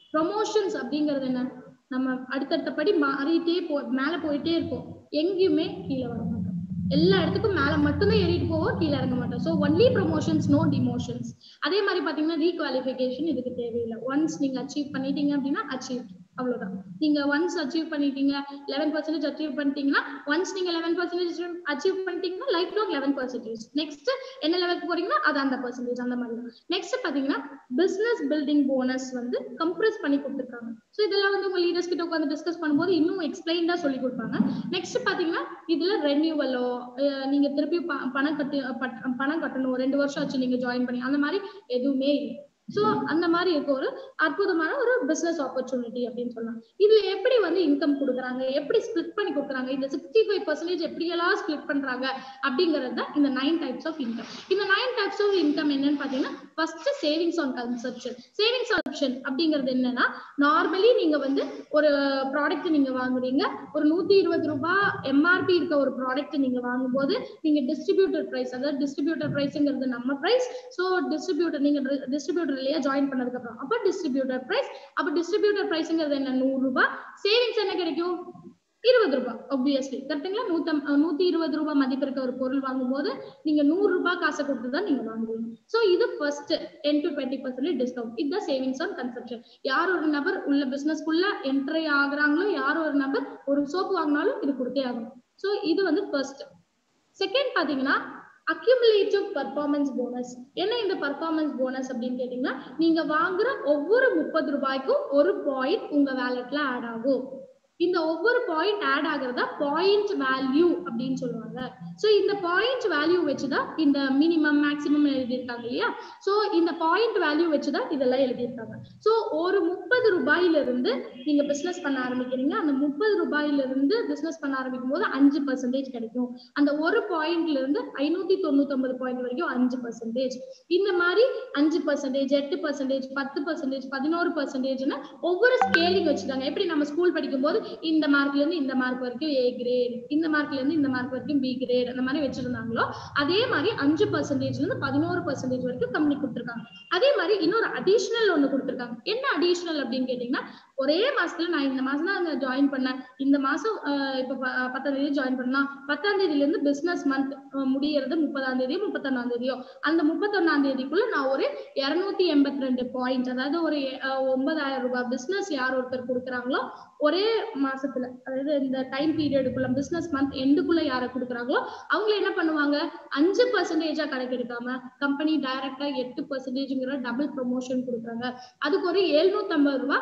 ப்ரொமோஷன்ஸ் அப்படிங்கிறது என்ன, நம்ம அடுத்தடுத்த படி மாறிட்டே போ மேல போயிட்டே இருக்கும், எங்கேயுமே கீழே வர மாட்டோம், எல்லா இடத்துக்கும் மேல மட்டும்தான் ஏறிட்டு போவோம், கீழே இறங்க மாட்டோம். So only promotions, no demotions. அதே மாதிரி பாத்தீங்கன்னா ரீகுவாலிஃபிகேஷன் இதுக்கு தேவையில்லை. ஒன்ஸ் நீங்க அச்சீவ் பண்ணிட்டீங்க அப்படின்னா அச்சீவ், அவ்வளவுதான். நீங்க ஒன்ஸ் அச்சீவ் பண்ணிட்டீங்க, லெவன் பர்சன்டேஜ் அச்சீவ் பண்ணிட்டீங்கன்னா, ஒன்ஸ் நீங்க லெவன் பர்சன்டேஜ் அச்சீவ் பண்ணிட்டீங்கன்னா life long eleven percentage. Next என்ன லெவலுக்கு போறீங்கன்னா அது அந்த பர்சன்டேஜ், அந்த மாதிரி. நெக்ஸ்ட் பாத்தீங்கன்னா பிசினஸ் பில்டிங் போனஸ் வந்து கம்ப்ரஸ் பண்ணி கொடுத்துருக்காங்க. ஸோ இதெல்லாம் வந்து உங்க லீடர்ஸ் கிட்ட உட்காந்து டிஸ்கஸ் பண்ணும்போது இன்னும் எக்ஸ்பிளைன்டா சொல்லி கொடுப்பாங்க. நெக்ஸ்ட் பாத்தீங்கன்னா இதுல ரெனியூவலோ, நீங்க திருப்பி பணம் கட்டி பணம் கட்டணும், ரெண்டு வருஷம் ஆச்சு நீங்க ஜாயின் பண்ணி, அந்த மாதிரி எதுவுமே இல்லை. சோ அந்த மாதிரி இருக்க ஒரு அற்புதமான ஒரு பிசினஸ் ஆப்பர்ச்சுனிட்டி அப்படின்னு சொல்லலாம். இதுல எப்படி வந்து இன்கம் கொடுக்குறாங்க, எப்படி ஸ்பிளிட் பண்ணி கொடுக்குறாங்க, இந்த சிக்ஸ்டி ஃபைவ் பர்சன்டேஜ் எப்படியெல்லாம் ஸ்பிளிட் பண்றாங்க அப்படிங்கிறது தான் இந்த நைன் டைப்ஸ் ஆஃப் இன்கம். இந்த நைன் டைப்ஸ் ஆஃப் இன்கம் என்னன்னு பாத்தீங்கன்னா, first savings on consumption. Savings on consumption அப்படிங்கிறது என்னன்னா, நார்மலி நீங்க வந்து ஒரு ப்ராடக்ட் நீங்க வாங்குறீங்க, ஒரு நூத்தி இருபது ரூபாய் எம்ஆர்பி இருக்க ஒரு ப்ராடக்ட் நீங்க வாங்கும்போது நீங்க டிஸ்ட்ரிபியூட்டர் பிரைஸ், அதாவது டிஸ்ட்ரிபியூட்டர் பிரைஸ்ங்கிறது நம்ம பிரைஸ். ஸோ டிஸ்ட்ரிபியூட்டர் நீங்க டிஸ்ட்ரிபியூட்டர் ஜாயின் பண்ணதுக்கு அப்புறம் அப்ப டிஸ்ட்ரிபியூட்டர் பிரைஸ், அப்ப டிஸ்ட்ரிபியூட்டர் பிரைஸ்ங்கிறது என்ன, நூறு ரூபாய். சேவிங்ஸ் என்ன கிடைக்கும், இருபது ரூபாய். ஆப்வியஸ்லி கரெக்டுங்களா. நூத்தம் நூத்தி இருபது ரூபாய் மதிப்பு இருக்க ஒரு பொருள் வாங்கும் போது நீங்க நூறு ரூபாய் காசை கொடுத்துதான் நீங்க வாங்குவீங்க. சோ இது first ten to twenty percentage discount. இதுதான் சேவிங்ஸ் ஆன் கன்சப்ஷன். யார் ஒரு நபர் உள்ள பிசினஸ்க்குள்ள என்ட்ரி ஆகுறாங்களோ, யார் ஒரு நபர் ஒரு சோப்பு வாங்கினாலும் இது கொடுத்தே ஆகணும். சோ இது வந்து ஃபர்ஸ்ட். செகண்ட் பாத்தீங்கன்னா அக்யூமுலேட்டிவ் பர்ஃபார்மன்ஸ் போனஸ். என்ன இந்த பர்ஃபார்மன்ஸ் போனஸ் அப்படின்னு கேட்டீங்கன்னா, நீங்க வாங்குற ஒவ்வொரு முப்பது ரூபாய்க்கும் ஒரு பாயிண்ட் உங்க வேலட்ல ஆட் ஆகும். இந்த ஒவ்வொரு பாயிண்ட் ஆட் ஆகுறதா பாயிண்ட் வேல்யூ அப்படின்னு சொல்லுவாங்க. சோ இந்த பாயிண்ட் வேல்யூ வச்சுதான் இந்த மினிமம் மேக்சிமம் எழுதியிருக்காங்க இல்லையா. சோ இந்த பாயிண்ட் வேல்யூ வச்சுதான் இதெல்லாம் எழுதியிருக்காங்க. சோ ஒரு முப்பது ரூபாயில இருந்து நீங்க பிசினஸ் பண்ண ஆரம்பிக்கிறீங்க, அந்த முப்பது ரூபாயில இருந்து பிசினஸ் பண்ண ஆரம்பிக்கும் போது அஞ்சு பர்சன்டேஜ் கிடைக்கும். அந்த ஒரு பாயிண்ட்ல இருந்து ஐநூத்தி தொண்ணூத்தி ஒன்பது பாயிண்ட் வரைக்கும் அஞ்சு பர்சன்டேஜ். இந்த மாதிரி அஞ்சு பர்சன்டேஜ், எட்டு பர்சன்டேஜ், பத்து பர்சன்டேஜ், பதினோரு பர்சன்டேஜ்னு ஒவ்வொரு ஸ்கேலிங் வச்சுக்காங்க. எப்படி நம்ம ஸ்கூல் படிக்கும் போது இந்த மார்க்ல இருந்து இந்த மார்க் வரைக்கும் ஏ கிரேட், இந்த மார்க்ல இருந்து இந்த மார்க் வரைக்கும் பி கிரேட், அந்த மாதிரி வச்சிருந்தாங்களோ அதே மாதிரி அஞ்சு பர்சன்டேஜ்ல இருந்து பதினோரு பர்சன்டேஜ் வரைக்கும் கம்மி கொடுத்துருக்காங்க. அதே மாதிரி இன்னொரு அடிஷனல் ஒண்ணு கொடுத்துருக்காங்க. என்ன அடிஷனல் அப்படின்னு கேட்டீங்கன்னா, ஒரே மாசத்துல நான் இந்த மாசம் தான் ஜாயின் பண்ணேன், இந்த மாசம் இப்ப பத்தாம் தேதி ஜாயின் பண்ணா, பத்தாம் தேதியில இருந்து பிசினஸ் மந்த் முடியறது முப்பதாம் தேதியோ முப்பத்தொன்னாம் தேதியோ, அந்த முப்பத்தொன்னாம் தேதிக்குள்ள நான் ஒரு இருநூத்தி எண்பத்தி ரெண்டு பாயிண்ட், அதாவது ஒரு ஒன்பதாயிரம் ரூபாய் பிசினஸ் யார் ஒருத்தர் கொடுக்குறாங்களோ ஒரே மாசத்துல, அதாவது இந்த டைம் பீரியடுக்குள்ள பிசினஸ் மந்த் எண்டுக்குள்ள யாரை கொடுக்குறாங்களோ அவங்க என்ன பண்ணுவாங்க, அஞ்சு பர்சன்டேஜா கணக்கெடுக்காம கம்பெனி டைரக்டா எட்டு பர்சன்டேஜ்ங்கிற டபுள் ப்ரொமோஷன் கொடுக்குறாங்க. அதுக்கு ஒரு எழுநூத்தி ஐம்பது ரூபாய்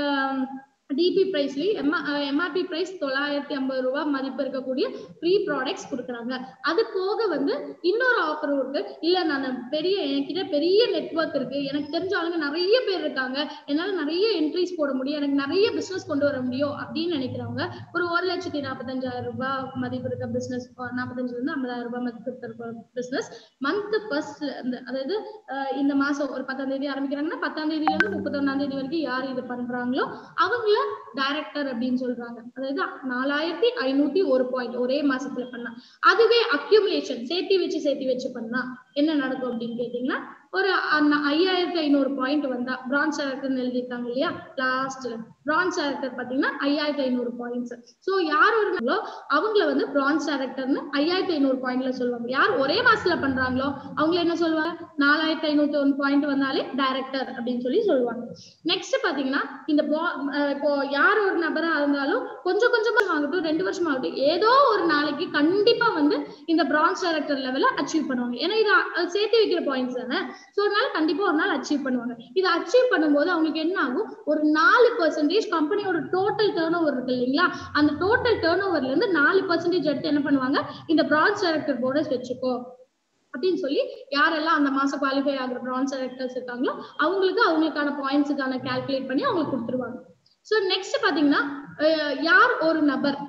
டிபி பிரைஸ்லயே எம்ஆர்பி பிரைஸ் தொள்ளாயிரத்தி ஐம்பது ரூபாய் மதிப்பு இருக்கக்கூடிய ஃப்ரீ ப்ராடக்ட்ஸ் கொடுக்குறாங்க. அது போக வந்து இன்னொரு ஆஃபர் இருக்கு. இல்ல நான் பெரிய என்கிட்ட பெரிய நெட்வொர்க் இருக்கு, எனக்கு தெரிஞ்ச ஆளுங்க நிறைய பேர் இருக்காங்க, என்னால நிறைய என்ட்ரிஸ் போட முடியும், எனக்கு நிறைய பிசினஸ் கொண்டு வர முடியும் அப்படின்னு நினைக்கிறவங்க ஒரு ஒரு லட்சத்தி நாற்பத்தஞ்சாயிரம் ரூபாய் மதிப்பு இருக்க பிசினஸ், நாற்பத்தஞ்சுல இருந்து ஐம்பதாயிரம் ரூபாய் மதிப்பு இருக்க பிசினஸ் மந்த் ஃபர்ஸ்ட், அதாவது இந்த மாசம் ஒரு பத்தாம் தேதி ஆரம்பிக்கிறாங்கன்னா பத்தாம் தேதியில இருந்து முப்பத்தொன்னாம் தேதி வரைக்கும் யார் இது பண்றாங்களோ அவங்க டைரக்டர் அப்படின்னு சொல்றாங்க. அதாவது நாலாயிரத்தி ஐநூத்தி ஒரு பாயிண்ட் ஒரே மாசத்துல பண்ணா. அதுவே அக்யூமுலேஷன் சேர்த்தி வச்சு சேர்த்தி வச்சு பண்ணா என்ன நடக்கும் அப்படின்னு கேட்டீங்கன்னா, ஒரு ஐயாயிரத்தி ஐநூறு பாயிண்ட் வந்தா பிரான்ஸ் டைரக்டர் எழுதிருக்காங்க இல்லையா லாஸ்ட்ல, பிரான்ஸ் டைரக்டர் பாத்தீங்கன்னா ஐயாயிரத்தி ஐநூறு பாயிண்ட்ஸ். சோ யார் வருங்களோ அவங்கள வந்து பிரான்ஸ் டைரக்டர்னு ஐயாயிரத்தி ஐநூறு பாயிண்ட்ல சொல்லுவாங்க. யார் ஒரே மாசத்துல பண்றாங்களோ அவங்கள என்ன சொல்லுவாங்க, நாலாயிரத்தி ஐநூத்தி ஒன்று பாயிண்ட் வந்தாலே டைரக்டர் அப்படின்னு சொல்லி சொல்லுவாங்க. நெக்ஸ்ட் பாத்தீங்கன்னா, இந்த இப்போ யார் ஒரு நபரா இருந்தாலும் கொஞ்சம் கொஞ்சமா ஆகட்டும், ரெண்டு வருஷம் ஆகட்டும், ஏதோ ஒரு நாளைக்கு கண்டிப்பா வந்து இந்த பிரான்ஸ் டைரக்டர் லெவல அச்சீவ் பண்ணுவாங்க. ஏன்னா இது சேர்த்து வைக்கிற பாயிண்ட்ஸ் தானே. சோ அதனால கண்டிப்பா ஒரு நாள் அச்சீவ் பண்ணுவாங்க. இதை அச்சீவ் பண்ணும்போது அவங்களுக்கு என்ன ஆகும், ஒரு நாலு பர்சன்டேஜ் கம்பெனியோட டோட்டல் டர்ன் ஓவர் இருக்கு இல்லைங்களா, அந்த டோட்டல் டர்ன் ஓவர்ல இருந்து நாலு பர்சன்டேஜ் எடுத்து என்ன பண்ணுவாங்க, இந்த பிரான்ஸ் டைரக்டர் போனஸ் வச்சுக்கோ அப்படின்னு சொல்லி யாரெல்லாம் அந்த மாசம் குவாலிஃபை ஆகிற பிரான்ஸ் டைரக்டர்ஸ் இருக்காங்களோ அவங்களுக்கு அவங்களுக்கான பாயிண்ட்ஸுக்கான கால்குலேட் பண்ணி அவங்களுக்கு கொடுத்துருவாங்க. சோ நெக்ஸ்ட் பாத்தீங்கன்னா, யார் ஒரு நபர்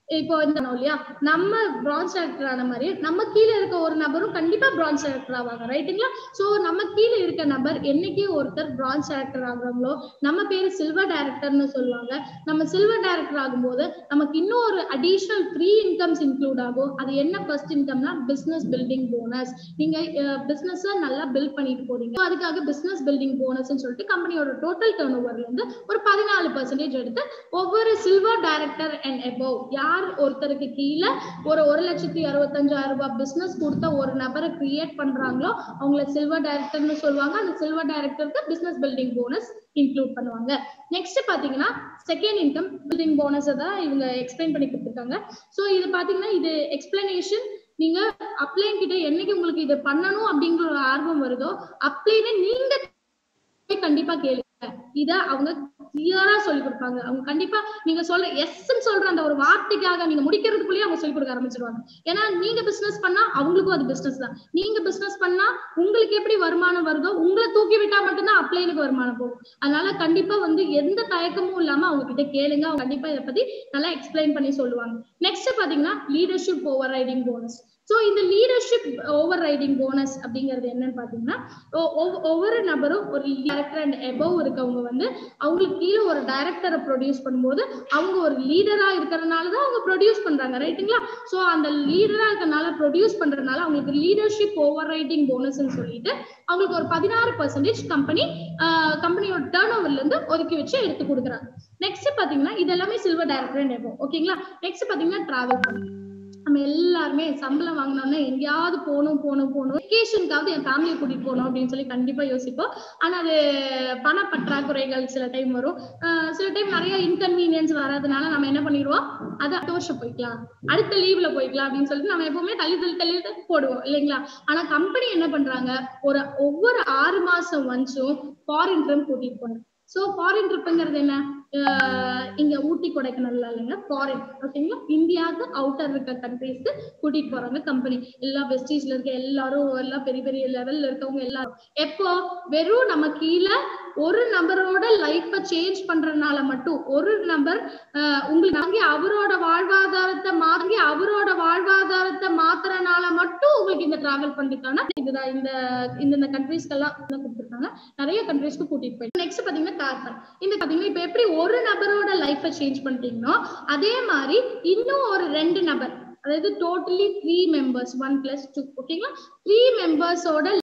இப்போ இல்லையா நம்ம பிரான்ச் டைரக்டர் ஆன மாதிரி நம்ம கீழே இருக்க ஒரு நபரும் கண்டிப்பா பிரான்ச் டைரக்டர் ஆவாங்க ரைட்டுங்களா. சோ நம்ம கீழே இருக்க நபர் என்னைக்கு ஒருத்தர் பிரான்ச் டைரக்டர் ஆகுறாங்களோ நம்ம பேரு சில்வர் டைரக்டர்னு சொல்லுவாங்க. நம்ம சில்வர் டைரக்டர் ஆகும்போது நமக்கு இன்னும் ஒரு அடிஷனல் த்ரீ இன்கம்ஸ் இன்க்ளூட் ஆகும். அது என்ன ஃபர்ஸ்ட் இன்கம்னா பிசினஸ் பில்டிங் போனஸ். நீங்க பிசினஸ் நல்லா பில்ட் பண்ணிட்டு போறீங்க, அதுக்காக பிசினஸ் பில்டிங் போனஸ் சொல்லிட்டு கம்பெனியோட டோட்டல் டர்ன் ஓவர்ல இருந்து ஒரு பதினாலு பர்சன்டேஜ் எடுத்து ஒவ்வொரு சில்வர் டைரக்டர் அண்ட் எபோவ் யார் ஒருத்தருக்கு கீழே ஒரு ஒரு லட்சத்தி அறுபத்தஞ்சாயிரம் ரூபாய் பிசினஸ் கொடுத்த ஒரு நபரை கிரியேட் பண்றாங்களோ அவங்கள சில்வர் டைரக்டர்னு சொல்லுவாங்க. அந்த சில்வர் டைரக்டருக்கு பிசினஸ் பில்டிங் போனஸ் இன்க்ளூட் பண்ணுவாங்க. நெக்ஸ்ட் பாத்தீங்கன்னா செகண்ட் இன்கம் பில்டிங் போனஸ் தான் இவங்க எக்ஸ்பிளைன் பண்ணி கொடுத்துருக்காங்க. சோ இது பாத்தீங்கன்னா இது எக்ஸ்பிளனேஷன். நீங்க அப்ளைன் கிட்ட என்னைக்கு உங்களுக்கு இது பண்ணணும் அப்படிங்கிற ஒரு ஆர்வம் வருதோ அப்ளைன்னு நீங்க கண்டிப்பா கேளுங்க. இத அவங்க கிளியரா சொல்லி கொடுப்பாங்க. அவங்க கண்டிப்பா நீங்க சொல்ற எஸ் சொல்ற அந்த ஒரு வார்த்தைக்காக நீங்க முடிக்கிறதுக்குள்ளேயே அவங்க சொல்லி கொடுக்க ஆரம்பிச்சிருவாங்க. ஏன்னா நீங்க பிசினஸ் பண்ணா அவங்களுக்கும் அது பிசினஸ் தான். நீங்க பிசினஸ் பண்ணா உங்களுக்கு எப்படி வருமானம் வருதோ உங்களை தூக்கி விட்டா மட்டும்தான் அப்ளைனுக்கு வருமானம் போகும். அதனால கண்டிப்பா வந்து எந்த தயக்கமும் இல்லாம அவங்க கிட்ட கேளுங்க. அவங்க கண்டிப்பா இதை பத்தி நல்லா எக்ஸ்பிளைன் பண்ணி சொல்லுவாங்க. நெக்ஸ்ட் பாத்தீங்கன்னா leadership overriding bonus. So இந்த லீடர்ஷிப் ஓவர் ரைடிங் போனஸ் அப்படிங்கிறது என்னன்னு பாத்தீங்கன்னா ஒவ்வொரு நபரும் ஒரு டைரக்டர் அண்ட் எபோவ் இருக்கவங்க வந்து அவங்களுக்கு கீழே ஒரு டைரக்டரை ப்ரொடியூஸ் பண்ணும்போது அவங்க ஒரு லீடரா இருக்கிறதுனாலதான் அவங்க ப்ரொடியூஸ் பண்றாங்க ரைட்டுங்களா. சோ அந்த லீடரா இருக்கிறதுனால ப்ரொடியூஸ் பண்றதுனால அவங்களுக்கு லீடர்ஷிப் ஓவர் ரைடிங் போனஸ் சொல்லிட்டு அவங்களுக்கு ஒரு பதினாறு பர்சன்டேஜ் கம்பெனி கம்பெனியோட டர்ன் ஓவர்ல இருந்து ஒதுக்கி வச்சு எடுத்து கொடுக்குறாங்க. நெக்ஸ்ட் பாத்தீங்கன்னா இது எல்லாமே சில்வர் டைரக்டர் அண்ட் எபோவ் ஓகேங்களா. நெக்ஸ்ட் பாத்தீங்கன்னா டிராவல் பண்ணி நம்ம எல்லாருமே சம்பளம் வாங்கினோம்னா எங்கேயாவது போகணும் போகணும் போகணும் வெக்கேஷனுக்காவது என் ஃபேமிலியை கூட்டிட்டு போகணும் அப்படின்னு சொல்லி கண்டிப்பா யோசிப்போம். ஆனா அது பண பற்றாக்குறைகள் சில டைம் வரும். சில டைம் நிறைய இன்கன்வீனியன்ஸ் வர்றதுனால நம்ம என்ன பண்ணிடுவோம், அது அடுத்த வருஷம் போய்க்கலாம், அடுத்த லீவ்ல போய்க்கலாம் அப்படின்னு சொல்லிட்டு நம்ம எப்பவுமே தள்ளி தள்ளி தள்ளி போடுவோம் இல்லைங்களா. ஆனா கம்பெனி என்ன பண்றாங்க, ஒரு ஒவ்வொரு ஆறு மாசம் ஒன்ஸும் ஃபாரின் ட்ரிப் கூட்டிட்டு போறாங்க. சோ ஃபாரின் ட்ரிப்ங்கிறது என்ன, இங்க ஊட்டி கொடைக்கானல் இல்லைங்க ஃபாரின் ஓகேங்களா. இந்தியாவுக்கு அவுட்டர் இருக்க கண்ட்ரீஸ்க்கு கூட்டிட்டு போறாங்க கம்பெனி. எல்லா வெஸ்டீஸ்ல இருக்க எல்லாரும் எல்லாம் பெரிய பெரிய லெவல்ல இருக்கவங்க எல்லாரும் எப்போ வெறும் நம்ம கீழே ஒரு நபரோட லைஃப சேஞ்ச் பண்றதுனால மட்டும் ஒரு நபர் உங்களுக்கு வாங்கி அவரோட வாழ்வாதாரத்தை மாறி அவரோட வாழ்வாதாரத்தை மாத்துறதுனால மட்டும் உங்களுக்கு இந்த டிராவல் பண்ணிட்டாங்கன்னா இதுதான் இந்த இந்த கண்ட்ரீஸ்க்கெல்லாம் கொடுத்துருக்காங்க. நிறைய கண்ட்ரீஸ்க்கு கூட்டிட்டு போயிட்டு நெக்ஸ்ட் பாத்தீங்கன்னா கார்பன். இந்த பாத்தீங்கன்னா இப்ப எப்படி ஒரு நபரோட லைஃப சேஞ்ச் பண்ணிட்டீங்கன்னா அதே மாதிரி இன்னும் ஒரு ரெண்டு நபர், அதாவது totally three members one plus two ஓகேங்களா. த்ரீ மெம்பர்ஸோட